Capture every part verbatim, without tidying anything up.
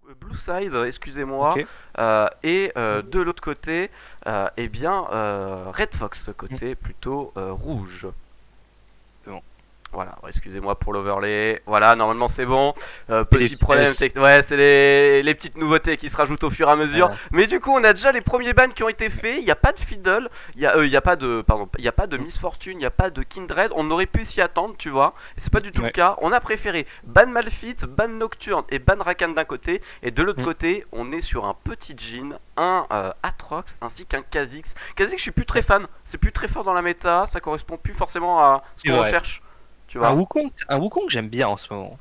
Blue Side, excusez-moi, Ok. euh, et euh, de l'autre côté, euh, eh bien, euh, Red Fox, Mm. côté plutôt euh, rouge. C'est bon. Voilà, ouais, excusez-moi pour l'overlay. Voilà, normalement c'est bon. Euh, Et les petit petites problème, S. c'est que ouais, c'est les, les petites nouveautés qui se rajoutent au fur et à mesure. Euh, Mais du coup, on a déjà les premiers bans qui ont été faits. Il n'y a pas de Fiddle, il y a, euh, il y a pas de, pardon, il y a pas de mm, Miss Fortune, il n'y a pas de Kindred. On aurait pu s'y attendre, tu vois. Et c'est pas du tout le ouais. cas. On a préféré ban Malphite, ban Nocturne et ban Rakan d'un côté. Et de l'autre Mm. côté, on est sur un petit Jhin, un euh, Atrox ainsi qu'un Kha'Zix. Kha'Zix, je suis plus très fan. C'est plus très fort dans la méta. Ça correspond plus forcément à ce C'est qu'on vrai. recherche. Tu Un vois. Wukong, un Wukong j'aime bien en ce moment.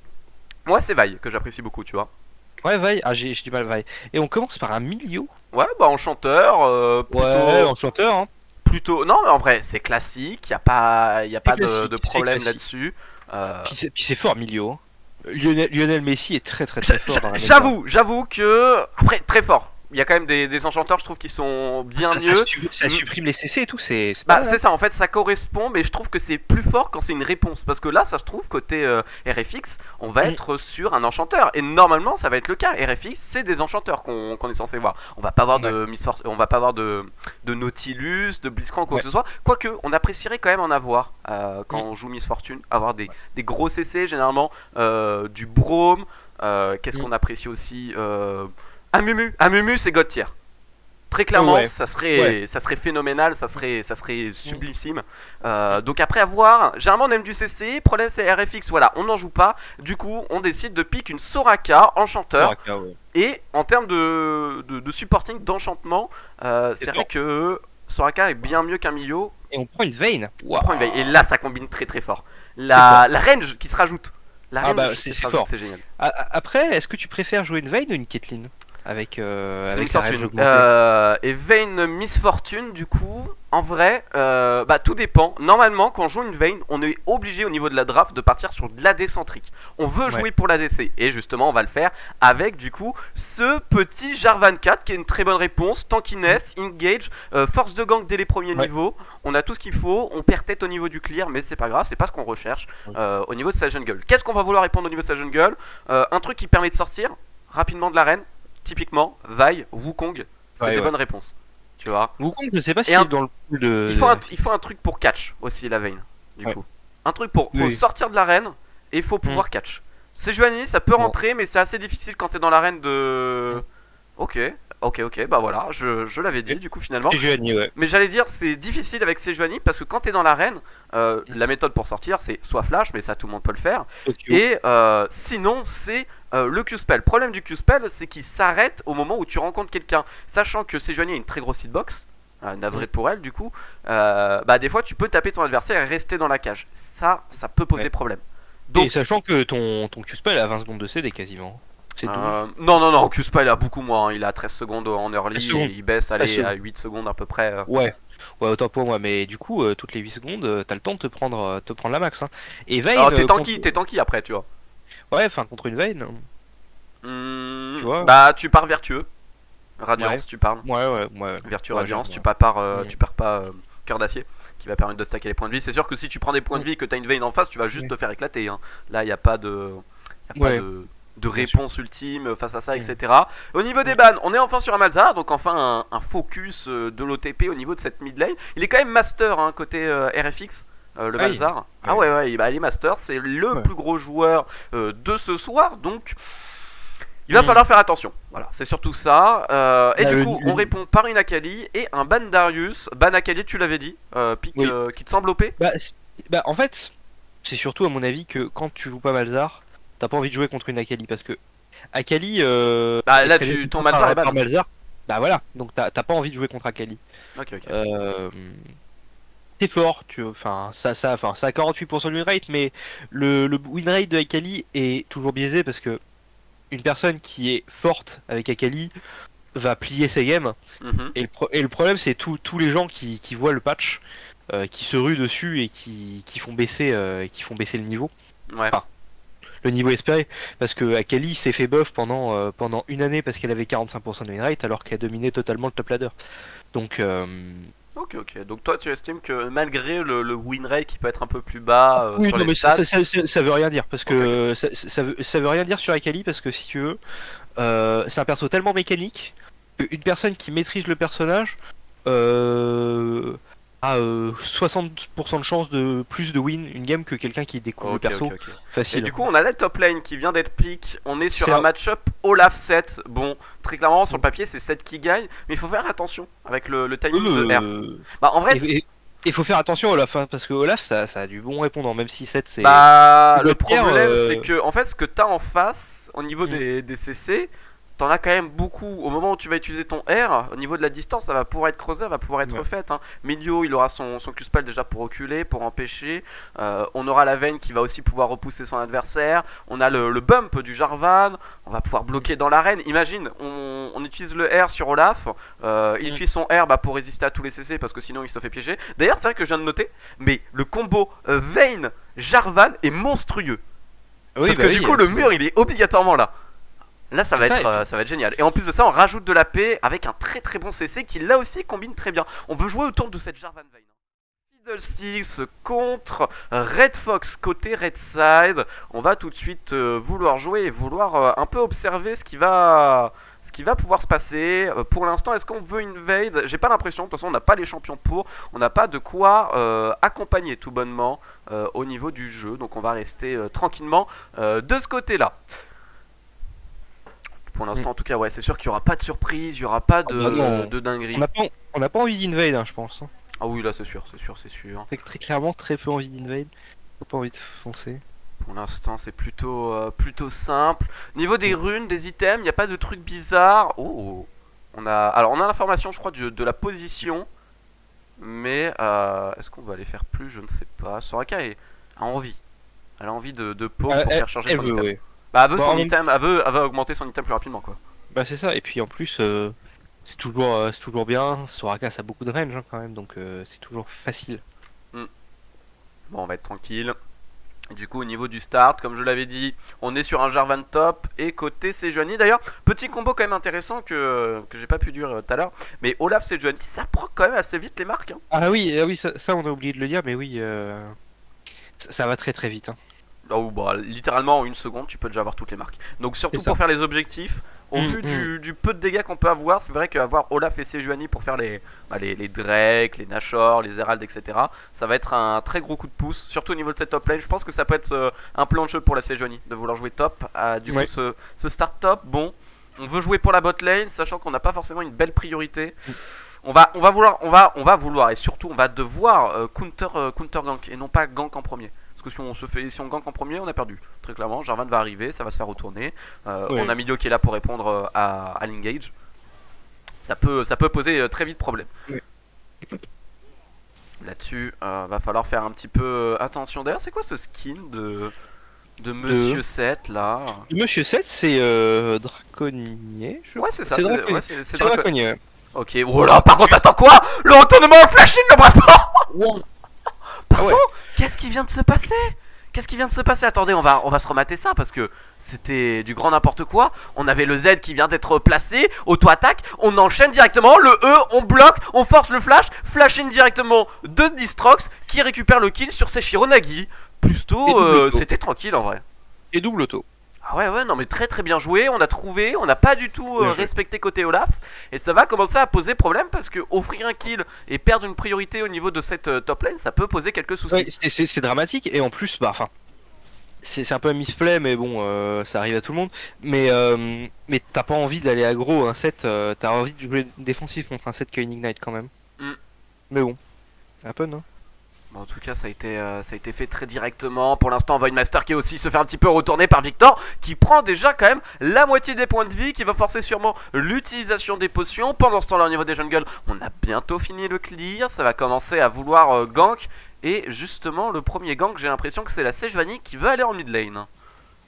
Moi, c'est Vi que j'apprécie beaucoup, tu vois. Ouais, Vi, ah, j'ai j'ai du mal, Vi. Et on commence par un Milio. Ouais, bah enchanteur, euh, Ouais, plutôt, enchanteur, hein. plutôt. Non, mais en vrai, c'est classique. Y a pas, y a C'est pas de, classique, de c'est problème classique. là-dessus. Euh, Puis c'est puis c'est fort, Milio, hein. Lionel, Lionel Messi est très très j'a- très fort j'a- dans la méta. J'avoue, j'avoue que après très fort. Il y a quand même des, des enchanteurs, je trouve, qui sont bien Ça, ça mieux. su- ça Mm. supprime les C C et tout, c'est c'est pas Bah mal, c'est hein. ça, en fait ça correspond, mais je trouve que c'est plus fort quand c'est une réponse. Parce que là, ça se trouve, côté euh, R F X, on va Mm. être sur un enchanteur. Et normalement, ça va être le cas. R F X, c'est des enchanteurs qu'on qu'on est censé voir. On va pas avoir de Miss Fortune, on va pas avoir de, de Nautilus, de Blitzcrank, quoi Ouais. que ce soit. Quoique, on apprécierait quand même en avoir euh, quand Mm. on joue Miss Fortune. Avoir des, des gros C C, généralement, euh, du Brome. euh, Qu'est-ce Mm. qu'on apprécie aussi euh, Un Mumu. Un Mumu, c'est God tier. Très clairement, Ouais. ça serait, Ouais. ça serait phénoménal, ça serait, ça serait sublimissime. Euh, donc après avoir, généralement on aime du C C, problème c'est R F X, voilà, on n'en joue pas. Du coup, on décide de pick une Soraka, enchanteur. Soraka, ouais. Et en termes de, de, de supporting, d'enchantement, euh, c'est C'est vrai fort. que Soraka est bien mieux qu'un Milio. Et on prend une Vayne. On Waouh. prend une veille. Et là, ça combine très très fort. C'est La, fort. la range qui se rajoute. La Ah range bah qui c'est se c'est rajoute, fort. c'est génial. A- a- Après, est-ce que tu préfères jouer une Vayne ou une Caitlyn avec euh, C'est avec Miss sa range Fortune. augmentée? Euh, et Vayne Miss Fortune, du coup, en vrai, euh, bah tout dépend. Normalement, quand on joue une Vayne, on est obligé au niveau de la draft de partir sur de l'A D centrique. On veut Ouais. jouer pour l'A D C. Et justement, on va le faire avec, du coup, ce petit Jarvan quatre qui est une très bonne réponse. Tankiness, engage, euh, force de gank dès les premiers Ouais. niveaux. On a tout ce qu'il faut. On perd tête au niveau du clear, mais c'est pas grave, c'est pas ce qu'on recherche Ouais. euh, au niveau de sa jungle. Qu'est-ce qu'on va vouloir répondre au niveau de sa jungle euh, Un truc qui permet de sortir rapidement de l'arène. Typiquement, Vi, Wukong, c'est Ouais, des ouais. bonnes réponses. Tu vois. Wukong, je sais pas si Et un- dans le pool de. Il faut, un, il faut un truc pour catch aussi, la Vayne. Du Ouais. coup. Un truc pour. Faut Oui. sortir de l'arène et il faut pouvoir catch. Sejuani, ça peut Bon. rentrer, mais c'est assez difficile quand t'es dans l'arène de. Mm. Ok, ok, ok, bah voilà, je, je l'avais dit du coup finalement. Et Giovanni, ouais. Mais j'allais dire, c'est difficile avec Sejuani parce que quand t'es dans l'arène, euh, Mm. la méthode pour sortir c'est soit flash, mais ça tout le monde peut le faire. Tokyo. Et euh, sinon, c'est euh, le Q-Spell. Le problème du Q-Spell, c'est qu'il s'arrête au moment où tu rencontres quelqu'un. Sachant que Sejuani a une très grosse hitbox, euh, navré Mm. pour elle, du coup, euh, bah des fois tu peux taper ton adversaire et rester dans la cage. Ça, ça peut poser Ouais. problème. Et Donc, sachant que ton, ton Q-Spell a vingt secondes de C D quasiment. C'est douze. euh, non, non, non, Q-Spell il a beaucoup moins. Hein. Il a treize secondes en early treize et secondes. il baisse allez, secondes. à huit secondes à peu près. euh. Ouais. Ouais, autant pour moi, mais du coup, euh, toutes les huit secondes, euh, t'as le temps de te prendre, euh, te prendre la max. Hein. Et Vayne. Alors, t'es euh, tanky, contre- t'es tanky après, tu vois. Ouais, enfin, contre une Vayne. Hmm, Tu vois. bah, tu pars vertueux. Radiance, Ouais. tu parles. Ouais, ouais, ouais. Vertu Ouais, Radiance, j'aime tu bien. pars, pas, euh, Mm. tu perds pas euh, cœur d'acier qui va permettre de stacker les points de vie. C'est sûr que si tu prends des points de Mm. vie et que t'as une veine en face, tu vas juste Mm. te faire éclater. Hein. Là, il n'y a pas de, y a Ouais. pas de, de Bien sûr. réponse ultime face à ça, Mm. et cetera. Au niveau des bans, on est enfin sur un Malzahar, donc enfin un, un focus euh, de l'O T P au niveau de cette mid lane. Il est quand même master hein, côté euh, R F X. euh, le Ah, il- Malzahar. Ah ouais, ouais, il, bah, il est master, c'est le Ouais. plus gros joueur euh, de ce soir, donc il va Mm. falloir faire attention. Voilà, c'est surtout ça. Euh, et Bah, du le- coup, le- on répond par une Akali et un ban Darius. Ban Akali, tu l'avais dit, euh, pick Oui. euh, qui te semble O P. Bah, c'est- bah, en fait, c'est surtout à mon avis que quand tu joues pas Malzar, t'as pas envie de jouer contre une Akali parce que Akali. Euh, Bah, est là, traînée tu- tout ton le temps Malzahar par- est ban. par Malzar. Bah voilà, donc t'as t'as pas envie de jouer contre Akali. Ok, ok. Euh, c'est fort, tu enfin ça, ça, enfin ça a quarante-huit pour cent de win rate, mais le, le win rate de Akali est toujours biaisé parce que une personne qui est forte avec Akali va plier ses games. Mhm. Et le, pro- et le problème, c'est tous tous les gens qui, qui voient le patch, euh, qui se ruent dessus et qui, qui font baisser, euh, qui font baisser le niveau, Ouais. Ah. le niveau espéré. Parce que Akali s'est fait buff pendant, euh, pendant une année parce qu'elle avait quarante-cinq pour cent de win rate alors qu'elle dominait totalement le top ladder. Donc, euh, Ok, ok. Donc toi, tu estimes que malgré le, le win rate qui peut être un peu plus bas euh, Oui, sur non, les mais ça, stats. ça, ça- ça veut rien dire parce Ok, ok. que ça, ça- ça veut, ça veut rien dire sur Akali parce que si tu veux, euh, c'est un perso tellement mécanique qu'une personne qui maîtrise le personnage euh, a euh, soixante pour cent de chance de plus de win une game que quelqu'un qui découvre le Ok, ok, perso ok. Et facile. du coup, on a la top lane qui vient d'être pick. On est sur C'est un un- match-up Olaf sept. Bon, très clairement, sur le papier, c'est sept qui gagne. Mais il faut faire attention avec le, le timing de R. Euh, Bah, en vrai, et, il faut faire attention à Olaf hein, parce que Olaf ça, ça a du bon répondant même si sept c'est bah, il doit le être pire, problème, euh, c'est que, en fait, ce que t'as en face, au niveau Mm. des, des C C, t'en as quand même beaucoup. Au moment où tu vas utiliser ton R, au niveau de la distance, ça va pouvoir être creusé, ça va pouvoir être Ouais. refaite. Hein. Milio, il aura son, son Q-spell déjà pour reculer, pour empêcher. Euh, on aura la veine qui va aussi pouvoir repousser son adversaire. On a le, le bump du Jarvan. On va pouvoir bloquer dans l'arène. Imagine, on, on utilise le R sur Olaf. Euh, il Mm. utilise son R bah, pour résister à tous les C C parce que sinon il se fait piéger. D'ailleurs, c'est vrai que je viens de noter, mais le combo euh, Vayne Jarvan est monstrueux. Oui, Parce bah que oui, du coup, euh, le mur il est obligatoirement là. Là, ça va, C'est ça, être, et euh, ça va être génial. Et en plus de ça, on rajoute de la paix avec un très très bon C C qui là aussi combine très bien. On veut jouer autour de cette Jarvan Vayne. Fiddlesticks contre Red Fox côté Red Side. On va tout de suite euh, vouloir jouer et vouloir euh, un peu observer ce qui va, ce qui va pouvoir se passer. Euh, pour l'instant, est-ce qu'on veut invade? J'ai pas l'impression. De toute façon, on n'a pas les champions pour. On n'a pas de quoi euh, accompagner tout bonnement euh, au niveau du jeu. Donc on va rester euh, tranquillement euh, de ce côté-là. Pour l'instant, en tout cas, ouais, c'est sûr qu'il n'y aura pas de surprise, il n'y aura pas de, Ah bah non. de dinguerie. on n'a pas, on n'a pas envie d'invade hein, je pense. Hein. Ah oui, là, c'est sûr, c'est sûr, c'est sûr. Très, très clairement très peu envie d'invade. Pas envie de foncer. Pour l'instant, c'est plutôt, euh, plutôt simple. Niveau des runes, des items, il n'y a pas de trucs bizarres. Oh, on a, alors on a l'information, je crois, de, de la position, mais euh, est-ce qu'on va aller faire plus? Je ne sais pas. Soraka est- a envie. Elle a envie de, de poke Euh, pour elle- faire charger elle son veut, item. ouais. Bah, elle veut Bon, son en même- item, elle veut, elle veut augmenter son item plus rapidement, quoi. Bah c'est ça, et puis en plus, euh, c'est toujours, euh, c'est toujours bien. Soraka ça a beaucoup de range hein, quand même, donc euh, c'est toujours facile. Bon, on va être tranquille. Du coup, au niveau du start, comme je l'avais dit, on est sur un Jarvan top et côté Sejuani. D'ailleurs, petit combo quand même intéressant que, que j'ai pas pu dire euh, tout à l'heure. Mais Olaf Sejuani, ça prend quand même assez vite les marques. Hein. Ah oui, ah oui ça, ça, on a oublié de le dire, mais oui, euh, ça, ça va très très vite. Hein. Oh, bah, littéralement en une seconde, tu peux déjà avoir toutes les marques. Donc, surtout C'est ça. pour faire les objectifs, au Mm, vu mm. du, du peu de dégâts qu'on peut avoir, c'est vrai qu'avoir Olaf et Sejuani pour faire les, bah, les, les Drake, les Nashor, les Herald, et cetera, ça va être un très gros coup de pouce, surtout au niveau de cette top lane. Je pense que ça peut être euh, un plan de jeu pour la Sejuani de vouloir jouer top. Ah, du Ouais. coup, ce, ce start top, bon, on veut jouer pour la bot lane, sachant qu'on n'a pas forcément une belle priorité. On va, on va vouloir, on va, on va vouloir, et surtout, on va devoir euh, counter, euh, counter gank et non pas gank en premier. Parce que si on se fait, si on gank en premier, on a perdu. Très clairement, Jarvan va arriver, ça va se faire retourner. Euh, Ouais. On a Milio qui est là pour répondre euh, à, à l'engage. Ça peut, ça peut poser euh, très vite problème. Ouais. Là-dessus, euh, va falloir faire un petit peu euh, attention. D'ailleurs, c'est quoi ce skin de, de Monsieur sept là? Monsieur sept c'est euh, Draconnier, je Ouais, c'est ça. C'est C'est Draconnier. ouais, c'est- c'est C'est Draco- Draconnier. ouais. Ok, voilà, par contre, attends quoi? Le retournement en flashing, le brassement. Pardon? Ah ouais. Qu'est-ce qui vient de se passer? Qu'est-ce qui vient de se passer? Attendez, on va, on va se remater ça parce que c'était du grand n'importe quoi. On avait le Z qui vient d'être placé, auto-attaque, on enchaîne directement, le E, on bloque, on force le flash, flashing directement de Distrox qui récupère le kill sur Seshiro Nagi. Et Plutôt, double euh, auto. c'était tranquille en vrai. Et double auto. Ah ouais ouais non mais très très bien joué, on a trouvé, on n'a pas du tout euh, Bien joué. respecté côté Olaf et ça va commencer à poser problème parce que offrir un kill et perdre une priorité au niveau de cette euh, top lane ça peut poser quelques soucis. Ouais, c'est- c'est c'est dramatique, et en plus, bah enfin, c'est c'est un peu un misplay, mais bon, euh, ça arrive à tout le monde. Mais, euh, mais t'as pas envie d'aller aggro un set, euh, t'as envie de jouer défensif contre un set qui a une ignite quand même. Mm. Mais bon, un peu non. Bon, en tout cas ça a été, euh, ça a été fait très directement. Pour l'instant on voit une Master qui aussi se fait un petit peu retourner par Victor qui prend déjà quand même la moitié des points de vie, qui va forcer sûrement l'utilisation des potions. Pendant ce temps là au niveau des jungles on a bientôt fini le clear, ça va commencer à vouloir euh, gank. Et justement le premier gank j'ai l'impression que c'est la Sejuani qui veut aller en mid lane.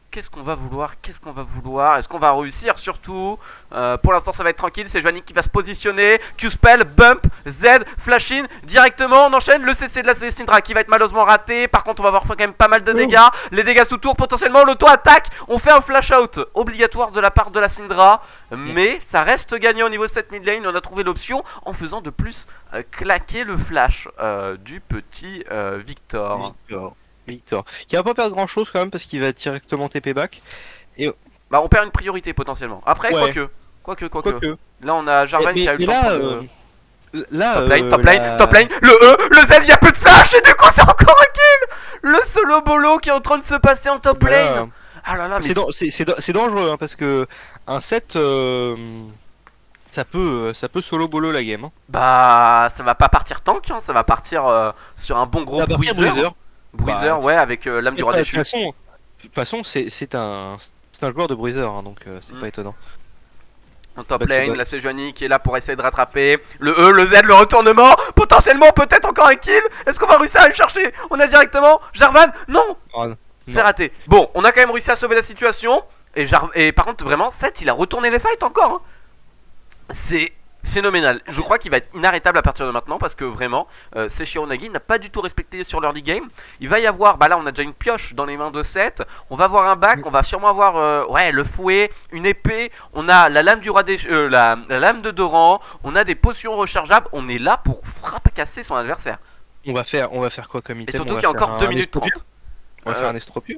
Qu'est-ce qu'on va vouloir? Qu'est-ce qu'on va vouloir? Est-ce qu'on va réussir surtout? euh, Pour l'instant ça va être tranquille, c'est Joanny qui va se positionner. Q-Spell, Bump, Z, Flash in. Directement on enchaîne le C C de la Syndra qui va être malheureusement raté. Par contre on va avoir quand même pas mal de dégâts. Les dégâts sous tour potentiellement, l'auto-attaque. On fait un flash out obligatoire de la part de la Syndra. Mais ça reste gagnant au niveau de cette mid lane. On a trouvé l'option en faisant de plus euh, claquer le flash euh, du petit euh, Victor. Victor. Victor. Qui va pas perdre grand chose quand même parce qu'il va directement T P back. Et bah on perd une priorité potentiellement. Après ouais. quoique, quoique, quoique. Quoique. Là on a Jarvan mais, qui a eu mais le là, temps de... euh, là, top lane, euh, top lane, la... top lane, le E, le Z, il y a peu de flash et du coup c'est encore un kill. Le solo bolo qui est en train de se passer en top voilà. lane. Ah là là, mais c'est dangereux hein, parce que un set euh, ça peut ça peut solo bolo la game. Hein. Bah ça va pas partir tank, hein, ça va partir euh, sur un bon gros bruiser. bruiser. Bruiser, bah, ouais, avec euh, l'âme du roi déchu. De toute façon, c'est un, un joueur de bruiser, hein, donc euh, c'est mm. pas étonnant. En top lane, là c'est Joanny qui est là pour essayer de rattraper. Le E, le Z, le retournement. Potentiellement, peut-être encore un kill. Est-ce qu'on va réussir à le chercher? On a directement Jarvan. Non, oh, c'est raté. Bon, on a quand même réussi à sauver la situation. Et, Jar et par contre, vraiment, Seth, il a retourné les fights encore. Hein. C'est phénoménal. Je crois qu'il va être inarrêtable à partir de maintenant parce que vraiment, euh, Seishiro Nagi n'a pas du tout respecté sur l'early game. Il va y avoir, bah là on a déjà une pioche dans les mains de Seth. On va avoir un bac, on va sûrement avoir euh, ouais, le fouet, une épée. On a la lame du roi des, euh, la, la lame de Doran. On a des potions rechargeables. On est là pour fracasser son adversaire. On va faire, on va faire quoi comme item? Et surtout qu'il y a encore deux minutes trente. On va euh, faire un Estropio.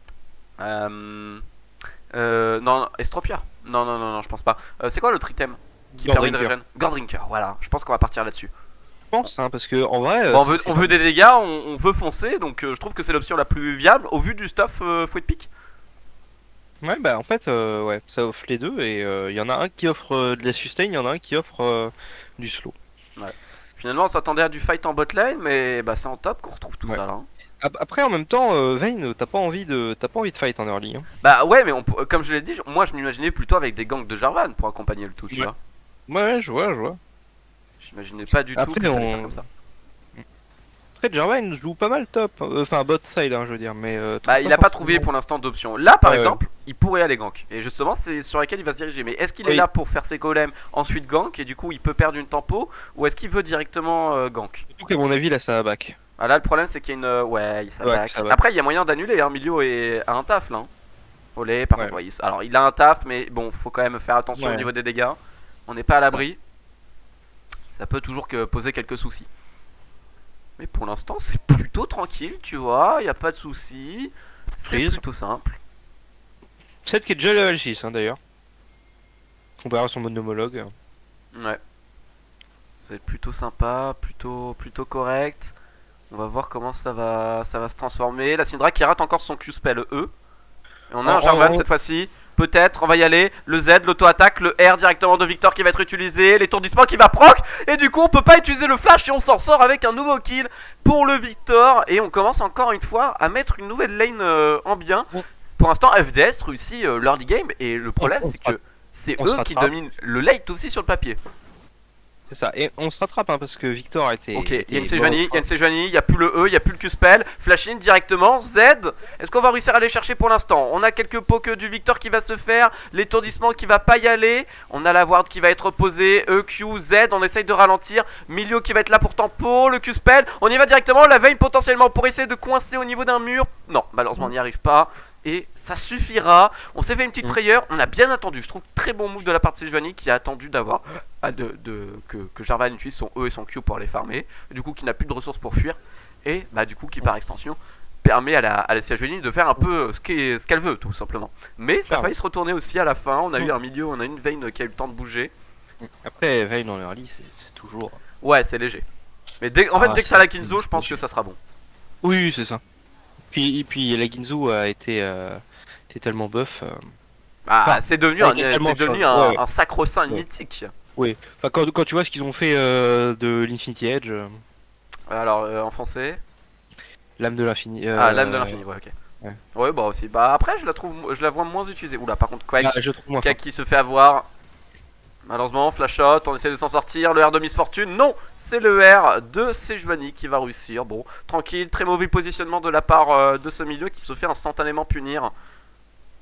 Euh, euh, non, Estropia. Non, non, non, non, je pense pas. Euh, c'est quoi l'autre item qui permet de régénérer? Gordrinker, voilà, je pense qu'on va partir là-dessus. Je pense, hein, parce que en vrai. Bon, on veut, on veut des dégâts, on, on veut foncer, donc euh, je trouve que c'est l'option la plus viable au vu du stuff euh, fouet de pique. Ouais, bah en fait, euh, ouais, ça offre les deux, et il euh, y en a un qui offre euh, de la sustain, il y en a un qui offre euh, du slow. Ouais. Finalement, on s'attendait à du fight en bot lane, mais bah, c'est en top qu'on retrouve tout ouais. ça là. Hein. Après, en même temps, euh, Vayne, t'as pas envie de, t'as pas envie de fight en early. Hein. Bah ouais, mais on, comme je l'ai dit, moi je m'imaginais plutôt avec des gangs de Jarvan pour accompagner le tout, tu ouais. vois. Ouais, je vois, je vois. J'imaginais pas du Après, tout que on... ça allait faire comme ça. Après, Jarvan joue pas mal top, enfin bot side, hein, je veux dire, mais. Euh, bah, il a pas trouvé pour l'instant d'option. Là, par ouais, exemple, ouais. il pourrait aller gank. Et justement, c'est sur laquelle il va se diriger. Mais est-ce qu'il est oui. là pour faire ses golems, ensuite gank, et du coup il peut perdre une tempo, ou est-ce qu'il veut directement euh, gank? Surtout qu'à mon avis, là, ça va back. Ah là, le problème, c'est qu'il y a une. Ouais, ça ouais, back. Ça back. Après, il y a moyen d'annuler. Hein. Milio est... a un taf là. Hein. Olé, par ouais. contre, ouais, il... alors il a un taf, mais bon, faut quand même faire attention ouais. au niveau des dégâts. On n'est pas à l'abri. Ça peut toujours que poser quelques soucis. Mais pour l'instant, c'est plutôt tranquille, tu vois. Il n'y a pas de soucis. C'est plutôt simple. Seth qui est déjà level six, hein, d'ailleurs. Comparé à son mode homologue. Ouais. Ça va être plutôt sympa, plutôt, plutôt correct. On va voir comment ça va, ça va se transformer. La Syndra qui rate encore son Q-Spell E. Et on a oh, un Jarvan oh, oh. cette fois-ci. Peut-être, on va y aller. Le Z, l'auto-attaque, le R directement de Victor qui va être utilisé. L'étourdissement qui va proc. Et du coup, on peut pas utiliser le flash et on s'en sort avec un nouveau kill pour le Victor. Et on commence encore une fois à mettre une nouvelle lane euh, en bien. Pour l'instant, F D S réussit euh, l'early game. Et le problème, c'est que c'est eux qui dominent le late aussi sur le papier. C'est ça, et on se rattrape hein, parce que Victor a été. Ok, il y a une Sejuani, il y a une Sejuani, il n'y a plus le E, il n'y a plus le Q-Spell. Flash in directement, Z. Est-ce qu'on va réussir à aller chercher pour l'instant? On a quelques pokes du Victor qui va se faire, l'étourdissement qui va pas y aller. On a la ward qui va être posée, E, Q, Z. On essaye de ralentir. Milio qui va être là pour tempo, le Q-Spell. On y va directement, la veille potentiellement pour essayer de coincer au niveau d'un mur. Non, malheureusement on n'y arrive pas. Et ça suffira. On s'est fait une petite frayeur. On a bien attendu. Je trouve très bon move de la part de Sejuani qui a attendu d'avoir de, de, que, que Jarvan utilise son E et son Q pour les farmer. Du coup, qui n'a plus de ressources pour fuir. Et bah, du coup, qui par extension permet à la, à la Sejuani de faire un peu ce qu'elle ce qu'elle veut, tout simplement. Mais ça a failli se retourner aussi à la fin. On a eu un milieu, on a une Vayne qui a eu le temps de bouger. Après, Vayne en early, c'est toujours. Ouais, c'est léger. Mais dès, en fait, ah, dès que ça a la Ginzo, je pense léger. que ça sera bon. Oui, c'est ça. Puis, puis la Ginzo a été, euh, été tellement buff. Euh... Ah, enfin, c'est devenu, un, devenu un, ouais, ouais. un sacro-saint ouais. mythique. Oui, enfin, quand, quand tu vois ce qu'ils ont fait euh, de l'Infinity Edge. Euh... Alors, euh, en français Lame de l'infini. Euh... Ah, lame de l'infini, ouais, ok. Ouais. ouais, bah aussi. Bah après, je la trouve, je la vois moins utilisée. Oula, par contre, Quake, ah, Quake qui se fait avoir. Malheureusement, flash shot, on essaie de s'en sortir. Le R de Miss Fortune, non, c'est le R de Sejuani qui va réussir. Bon, tranquille, très mauvais positionnement de la part euh, de ce milieu qui se fait instantanément punir.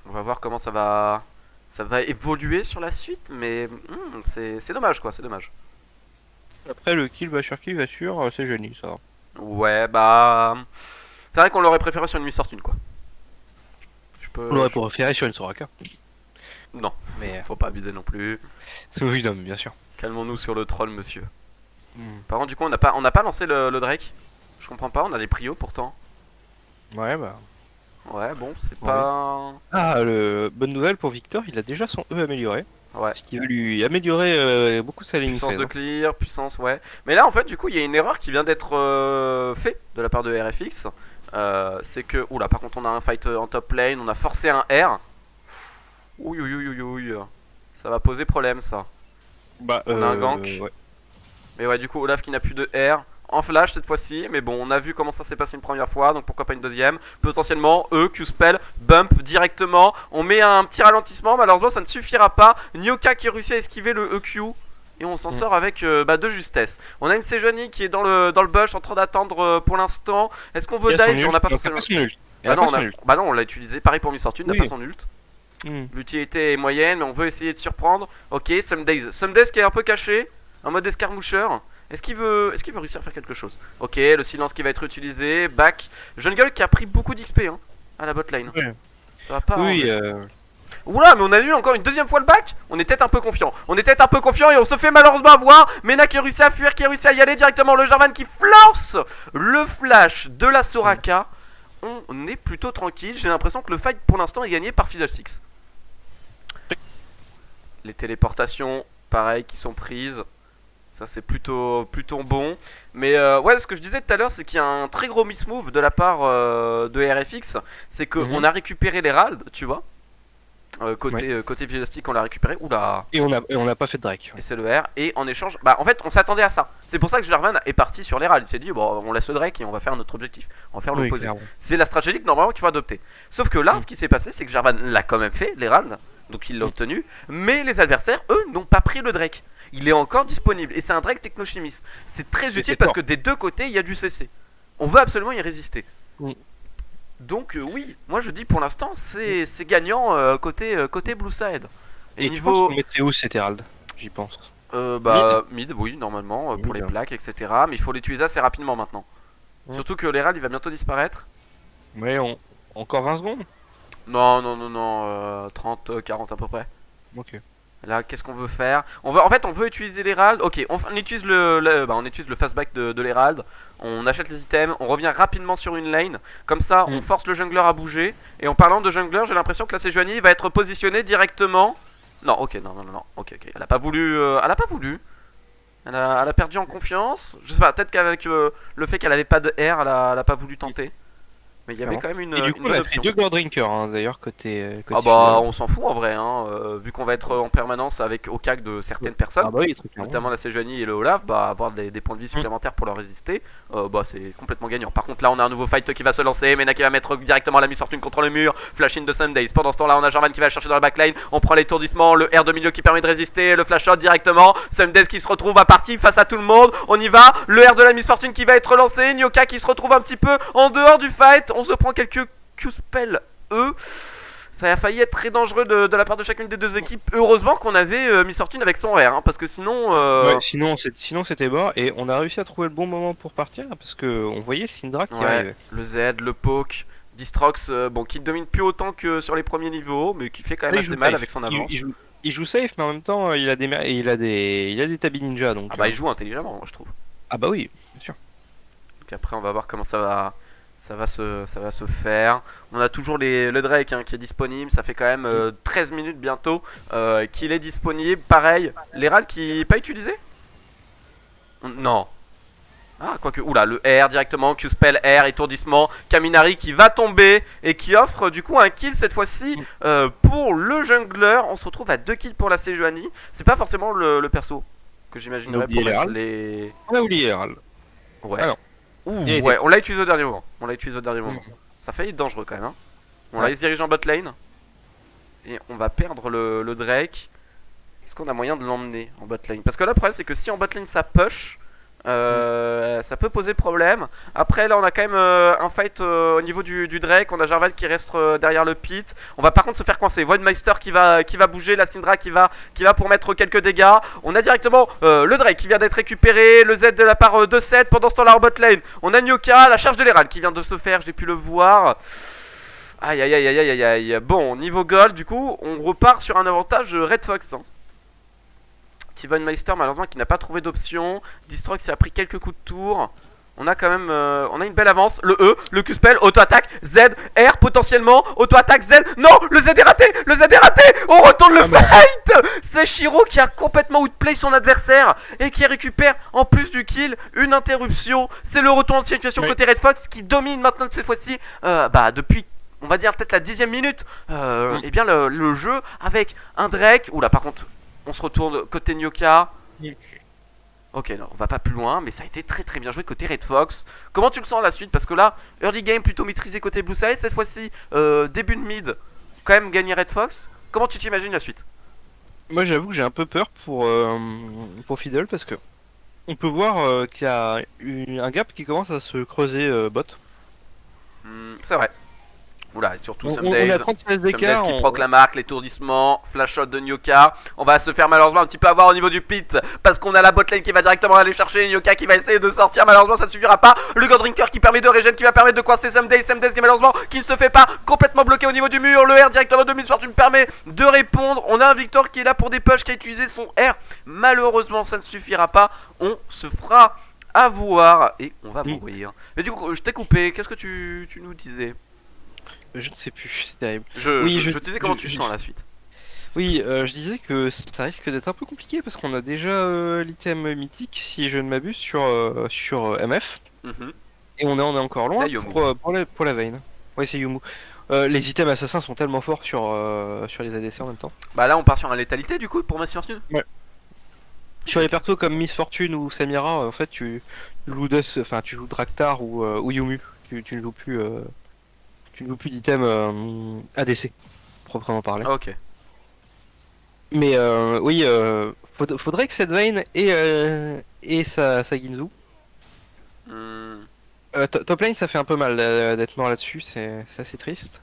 On va voir comment ça va, ça va évoluer sur la suite, mais hmm, c'est c'est dommage quoi, c'est dommage. Après, le kill va sur kill va sur, euh, c'est génie ça. Ouais, bah. C'est vrai qu'on l'aurait préféré sur une mi-sortune quoi. Je peux. On l'aurait préféré sur une Soraka. Non, Mais. faut pas abuser non plus. euh, Oui, non, mais bien sûr. Calmons-nous sur le troll, monsieur. Hmm. Par contre, du coup, on n'a pas, on n'a pas lancé le, le Drake. Je comprends pas, on a les prios pourtant. Ouais, bah. Ouais, bon, c'est Ouais. pas. Ah, le... bonne nouvelle pour Victor, il a déjà son E amélioré. Ouais. Ce qui va lui améliorer euh, beaucoup sa ligne Puissance phase, de hein. clear, puissance, ouais. Mais là, en fait, du coup, il y a une erreur qui vient d'être euh, faite de la part de R F X. Euh, c'est que, oula, par contre, on a un fight en top lane, on a forcé un R. Ouille, ouille, ouille, ouille, ouille. Ça va poser problème, ça. Bah, On a un euh, gank. ouais. Mais ouais, du coup, Olaf qui n'a plus de R. En flash cette fois-ci, mais bon, on a vu comment ça s'est passé une première fois, donc pourquoi pas une deuxième. Potentiellement, E, Q-Spell, bump directement. On met un petit ralentissement, malheureusement ça ne suffira pas. Nyoka qui réussit à esquiver le E Q. Et on s'en Mm. sort avec euh, bah, de justesse. On a une Sejuani qui est dans le, dans le bush en train d'attendre euh, pour l'instant. Est-ce qu'on veut Il a son dive? ult. On n'a pas Non, forcément. c'est pas son ult. Il Bah a non, pas on a... son ult. bah non, on l'a utilisé. Pareil pour Miss Fortune, n'a Oui. pas son ult. Hmm. L'utilité est moyenne, mais on veut essayer de surprendre. Ok, Somedays. Somedays qui est un peu caché, en mode escarmoucheur. Est-ce qu'il veut, est-ce qu'il veut réussir à faire quelque chose? Ok, le silence qui va être utilisé. Back. Jungle qui a pris beaucoup d'X P hein, à la bot lane. Ouais. Ça va pas. Oui, hein. euh... Oula, mais on a eu encore une deuxième fois le back. On est peut-être un peu confiant. On est peut-être un peu confiant et on se fait malheureusement avoir. Mena qui a réussi à fuir, qui a réussi à y aller directement. Le Jarvan qui force le flash de la Soraka. On est plutôt tranquille. J'ai l'impression que le fight pour l'instant est gagné par Fiddlesticks. Les téléportations, pareil, qui sont prises. Ça c'est plutôt, plutôt bon. Mais euh, ouais, ce que je disais tout à l'heure, c'est qu'il y a un très gros miss move de la part euh, de R F X. C'est qu'on Mhm. a récupéré l'Herald, tu vois. Euh, côté, Ouais. euh, côté Fiddlesticks, on l'a récupéré. Oula. Et on a, et on n'a pas fait de Drake. Et c'est le R. Et en échange, bah en fait, on s'attendait à ça. C'est pour ça que Jarvan est parti sur l'Herald. Il s'est dit, bon, on laisse le Drake et on va faire notre objectif. On va faire Oui, l'opposé. clairement. C'est la stratégie que normalement qu'il faut adopter. Sauf que là, Mm. ce qui s'est passé, c'est que Jarvan l'a quand même fait, l'Herald. Donc il l'a Mm. obtenu. Mais les adversaires, eux, n'ont pas pris le Drake. Il est encore disponible. Et c'est un Drake technochimiste. C'est très Et utile c'est parce fort. que des deux côtés, il y a du C C. On veut absolument y résister. Mm. Donc euh, oui, moi je dis pour l'instant, c'est c'est gagnant euh, côté, euh, côté Blue Side. Et tu niveau- penses qu'on mettrait où cet Herald? J'y pense. Euh, bah, mid, oui, normalement, euh, pour Mid, les hein. plaques, et cetera. Mais il faut l'utiliser assez rapidement maintenant. Ouais. Surtout que l'Herald il va bientôt disparaître. Ouais, on... encore vingt secondes? Non, non, non, non, euh, trente, euh, quarante à peu près. Ok. Là, qu'est-ce qu'on veut faire? On veut, en fait, on veut utiliser l'Herald. Ok, on, on utilise le, le- bah, on utilise le fastback de, de l'Herald. On achète les items, on revient rapidement sur une lane. Comme ça, on Mm. force le jungler à bouger. Et en parlant de jungler, j'ai l'impression que la Sejuani va être positionnée directement. Non, ok, non, non, non, non. Ok, ok. Elle a pas voulu. euh, elle a pas voulu. Elle a, elle a perdu en confiance. Je sais pas, peut-être qu'avec euh, le fait qu'elle avait pas de R, elle a, elle a pas voulu tenter. Mais il y avait Clairement. quand même une, Et du une coup, on bonne a option. pris deux Gore Drinkers, hein, d'ailleurs, côté, euh, côté Ah bah final. on s'en fout en vrai hein, euh, vu qu'on va être en permanence avec au C A C de certaines personnes, Ah bah oui, très clairement. notamment la Sejuani et le Olaf, bah avoir des, des points de vie supplémentaires pour leur résister, euh, bah c'est complètement gagnant. Par contre là on a un nouveau fight qui va se lancer, Mena qui va mettre directement la mi-sortune contre le mur, flash in de Sundays. Pendant ce temps là on a Jarvan qui va chercher dans la backline, on prend l'étourdissement, le R de milieu qui permet de résister, le flash shot directement, Sundays qui se retrouve à partie face à tout le monde, on y va, le R de la mi-sortune qui va être lancé, Nyoka qui se retrouve un petit peu en dehors du fight, on se prend quelques Q-spell E. Ça a failli être très dangereux de, de la part de chacune des deux équipes. Heureusement qu'on avait euh, Miss Fortune avec son R, hein, parce que sinon. Euh... Ouais, sinon c'est- sinon c'était mort et on a réussi à trouver le bon moment pour partir parce que on voyait Syndra qui ouais, arrivait. le Z, le poke, Distrox, euh, bon, qui ne domine plus autant que sur les premiers niveaux, mais qui fait quand même Là, il assez joue mal safe. avec son Il- avance. Il, joue, il joue safe mais en même temps il a des mer- il a des il a des tabis ninja donc. Ah bah euh, il joue intelligemment, moi, je trouve. ah bah oui, bien sûr. Donc après on va voir comment ça va. Ça va, se, ça va se faire. On a toujours les, le Drake hein, qui est disponible. Ça fait quand même euh, treize minutes bientôt euh, qu'il est disponible. Pareil, l'Herald qui n'est pas utilisé. Non. Ah, quoique. Oula, le R directement. Q-spell, R, étourdissement. Kaminari qui va tomber et qui offre du coup un kill cette fois-ci euh, pour le jungler. On se retrouve à deux kills pour la Sejuani. C'est pas forcément le, le perso que On a j'imaginerais oublié pour mettre l'Herald. les. On a oublié Herald. Ouais. Ah non. Ouh, Il a été- ouais, on l'a utilisé au dernier moment. On l'a utilisé au dernier moment. Mhm. Ça a failli être dangereux quand même. Hein. On Ouais. va se diriger en bot lane. Et on va perdre le, le Drake. Est-ce qu'on a moyen de l'emmener en bot lane? Parce que là, le problème, c'est que si en bot lane ça push, Euh, ça peut poser problème. Après là on a quand même euh, un fight euh, au niveau du, du Drake. On a Jarvan qui reste euh, derrière le pit. On va par contre se faire coincer. Voidmeister qui va, qui va bouger. La Syndra qui va, qui va pour mettre quelques dégâts. On a directement euh, le Drake qui vient d'être récupéré. Le Z de la part euh, de sept. Pendant ce temps là en bot lane on a Nyoka. La charge de l'Herald qui vient de se faire. J'ai pu le voir. Aïe aïe aïe aïe aïe aïe aïe. Bon, niveau gold du coup on repart sur un avantage de Red Fox hein. Voidmeister malheureusement qui n'a pas trouvé d'option. Distrox a pris quelques coups de tour. On a quand même euh, on a une belle avance. Le E, le Q-spell, auto-attaque, Z, R potentiellement, auto-attaque, Z. Non, le Z est raté, le Z est raté. On retourne le ah fight. C'est Shiro qui a complètement outplay son adversaire et qui récupère en plus du kill une interruption. C'est le retour de situation oui. côté Red Fox qui domine maintenant cette fois-ci euh, bah depuis on va dire peut-être la dixième minute euh, oui. et bien le, le jeu avec un Drake. Oula par contre on se retourne côté Nyoka. Ok, non, on va pas plus loin, mais ça a été très très bien joué côté Red Fox. Comment tu le sens la suite? Parce que là, early game plutôt maîtrisé côté Blue Side. Cette fois-ci, euh, début de mid, quand même gagné Red Fox. Comment tu t'imagines la suite? Moi j'avoue que j'ai un peu peur pour, euh, pour Fiddle parce que on peut voir euh, qu'il y a une, un gap qui commence à se creuser euh, bot. Mmh, c'est vrai. Oula, et surtout on, Somedays, on Somedays qui on... proc la marque, l'étourdissement, flash shot de Nyoka. On va se faire malheureusement un petit peu avoir au niveau du pit parce qu'on a la botlane qui va directement aller chercher Nyoka qui va essayer de sortir. Malheureusement ça ne suffira pas. Le God Drinker qui permet de régène, qui va permettre de coincer Somedays. Somedays qui malheureusement qui ne se fait pas complètement bloqué au niveau du mur. Le R directement de Miss Fortune permet de répondre. On a un Victor qui est là pour des push, qui a utilisé son R. Malheureusement ça ne suffira pas. On se fera avoir et on va mourir. Mais du coup je t'ai coupé, qu'est-ce que tu, tu nous disais? Je ne sais plus, c'est terrible. Je, oui, je, je, je te disais comment je, tu je, sens la suite. Oui, euh, je disais que ça risque d'être un peu compliqué parce qu'on a déjà euh, l'item mythique, si je ne m'abuse, sur, euh, sur euh, M F. Mm-hmm. Et on est, on est encore loin pour, euh, pour, la, pour la Vayne. Oui, c'est Yumu. Euh, les items assassins sont tellement forts sur, euh, sur les A D C en même temps. Bah là, on part sur la létalité du coup pour Miss Fortune. Ouais. Sur les persos comme Miss Fortune ou Samira, en fait, tu, tu joues Dust, enfin, tu joues Draktar ou, euh, ou Yumu. Tu, tu ne joues plus. Euh... Tu ne joues plus d'item euh, A D C, proprement parlé. Ah, ok. Mais euh, oui, euh, faudrait, faudrait que cette Vayne ait, euh, ait sa, sa Ginzu. Mm. Euh, top lane, ça fait un peu mal d'être mort là-dessus, c'est assez triste.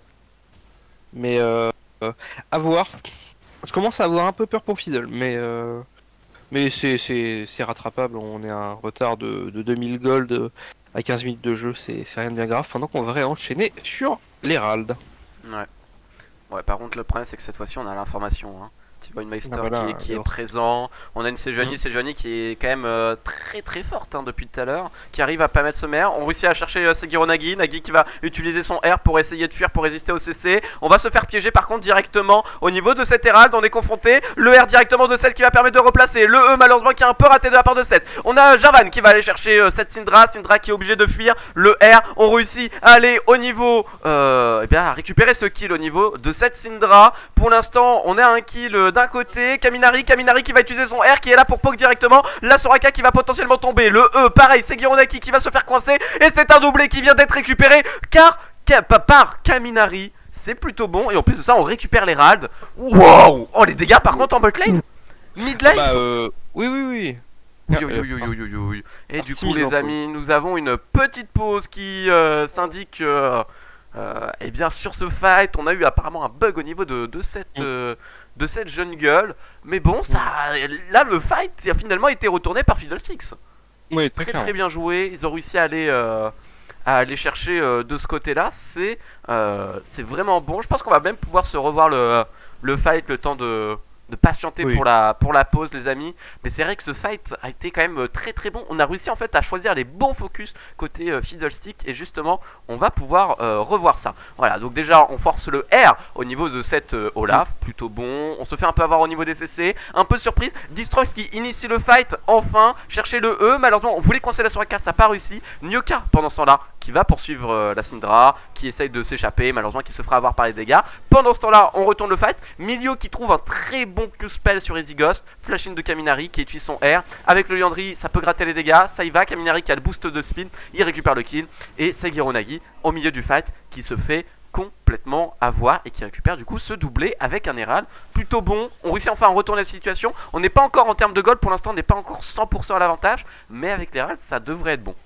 Mais euh, euh, à voir. Je commence à avoir un peu peur pour Fiddle, mais euh, mais c'est rattrapable. On est à un retard de, de deux mille gold. À quinze minutes de jeu, c'est rien de bien grave, pendant qu'on va enchaîner sur l'Herald. Ouais. Ouais, par contre, le problème, c'est que cette fois-ci, on a l'information. Hein. Voidmeister ah, voilà, qui, qui est présent. On a une Sejuani, mmh. Sejuani qui est quand même euh, très très forte hein, depuis tout à l'heure, qui arrive à pas mettre ce maire. On réussit à chercher euh, Segiro Nagi, Nagi qui va utiliser son R pour essayer de fuir, pour résister au C C. On va se faire piéger par contre directement au niveau de cet Herald. On est confronté. Le R directement de sept qui va permettre de replacer. Le E malheureusement qui est un peu raté de la part de sept. On a Jarvan qui va aller chercher euh, cette Syndra. Syndra qui est obligé de fuir. Le R, on réussit à aller au niveau, euh, eh bien à récupérer ce kill au niveau de cette Syndra. Pour l'instant, on a un kill euh, d'un côté. Kaminari, Kaminari qui va utiliser son R qui est là pour poke directement. La Soraka qui va potentiellement tomber. Le E, pareil, Segironaki qui va se faire coincer. Et c'est un doublé qui vient d'être récupéré. Car, par Kaminari, c'est plutôt bon. Et en plus de ça, on récupère les rades. Wow. Oh, les dégâts par contre en bot lane. Mid lane. Bah, euh, oui, oui, oui. Yo, yo, yo, yo, yo, yo. Et du coup, les amis, nous avons une petite pause qui euh, s'indique. Euh, euh, et bien, sur ce fight, on a eu apparemment un bug au niveau de, de cette. Euh, de cette jungle, mais bon, ça, là le fight a finalement été retourné par Fiddlesticks. Oui, très très, très bien joué. Ils ont réussi à aller, euh, à aller chercher euh, de ce côté-là. C'est, euh, c'est vraiment bon. Je pense qu'on va même pouvoir se revoir le, le fight, le temps de, de patienter oui. pour la, pour la pause, les amis. Mais c'est vrai que ce fight a été quand même très très bon. On a réussi en fait à choisir les bons focus côté euh, Fiddlestick et justement, on va pouvoir euh, revoir ça. Voilà, donc déjà, on force le R au niveau de cette euh, Olaf, plutôt bon. On se fait un peu avoir au niveau des C C, un peu surprise. Distrox qui initie le fight, enfin, chercher le E. Malheureusement, on voulait coincer la Soraka, ça n'a pas réussi. Nyoka, pendant ce temps-là, qui va poursuivre euh, la Syndra, qui essaye de s'échapper, malheureusement, qui se fera avoir par les dégâts. Pendant ce temps-là, on retourne le fight. Milio qui trouve un très bon Q-spell sur Easy Ghost, flash in de Kaminari qui utilise son R. Avec le Liandry, ça peut gratter les dégâts. Ça y va, Kaminari qui a le boost de spin, il récupère le kill. Et Segironagi au milieu du fight qui se fait complètement avoir et qui récupère du coup ce doublé avec un Herald plutôt bon. On réussit enfin à retourner la situation. On n'est pas encore en termes de gold pour l'instant, on n'est pas encore cent pour cent à l'avantage, mais avec l'Herald ça devrait être bon.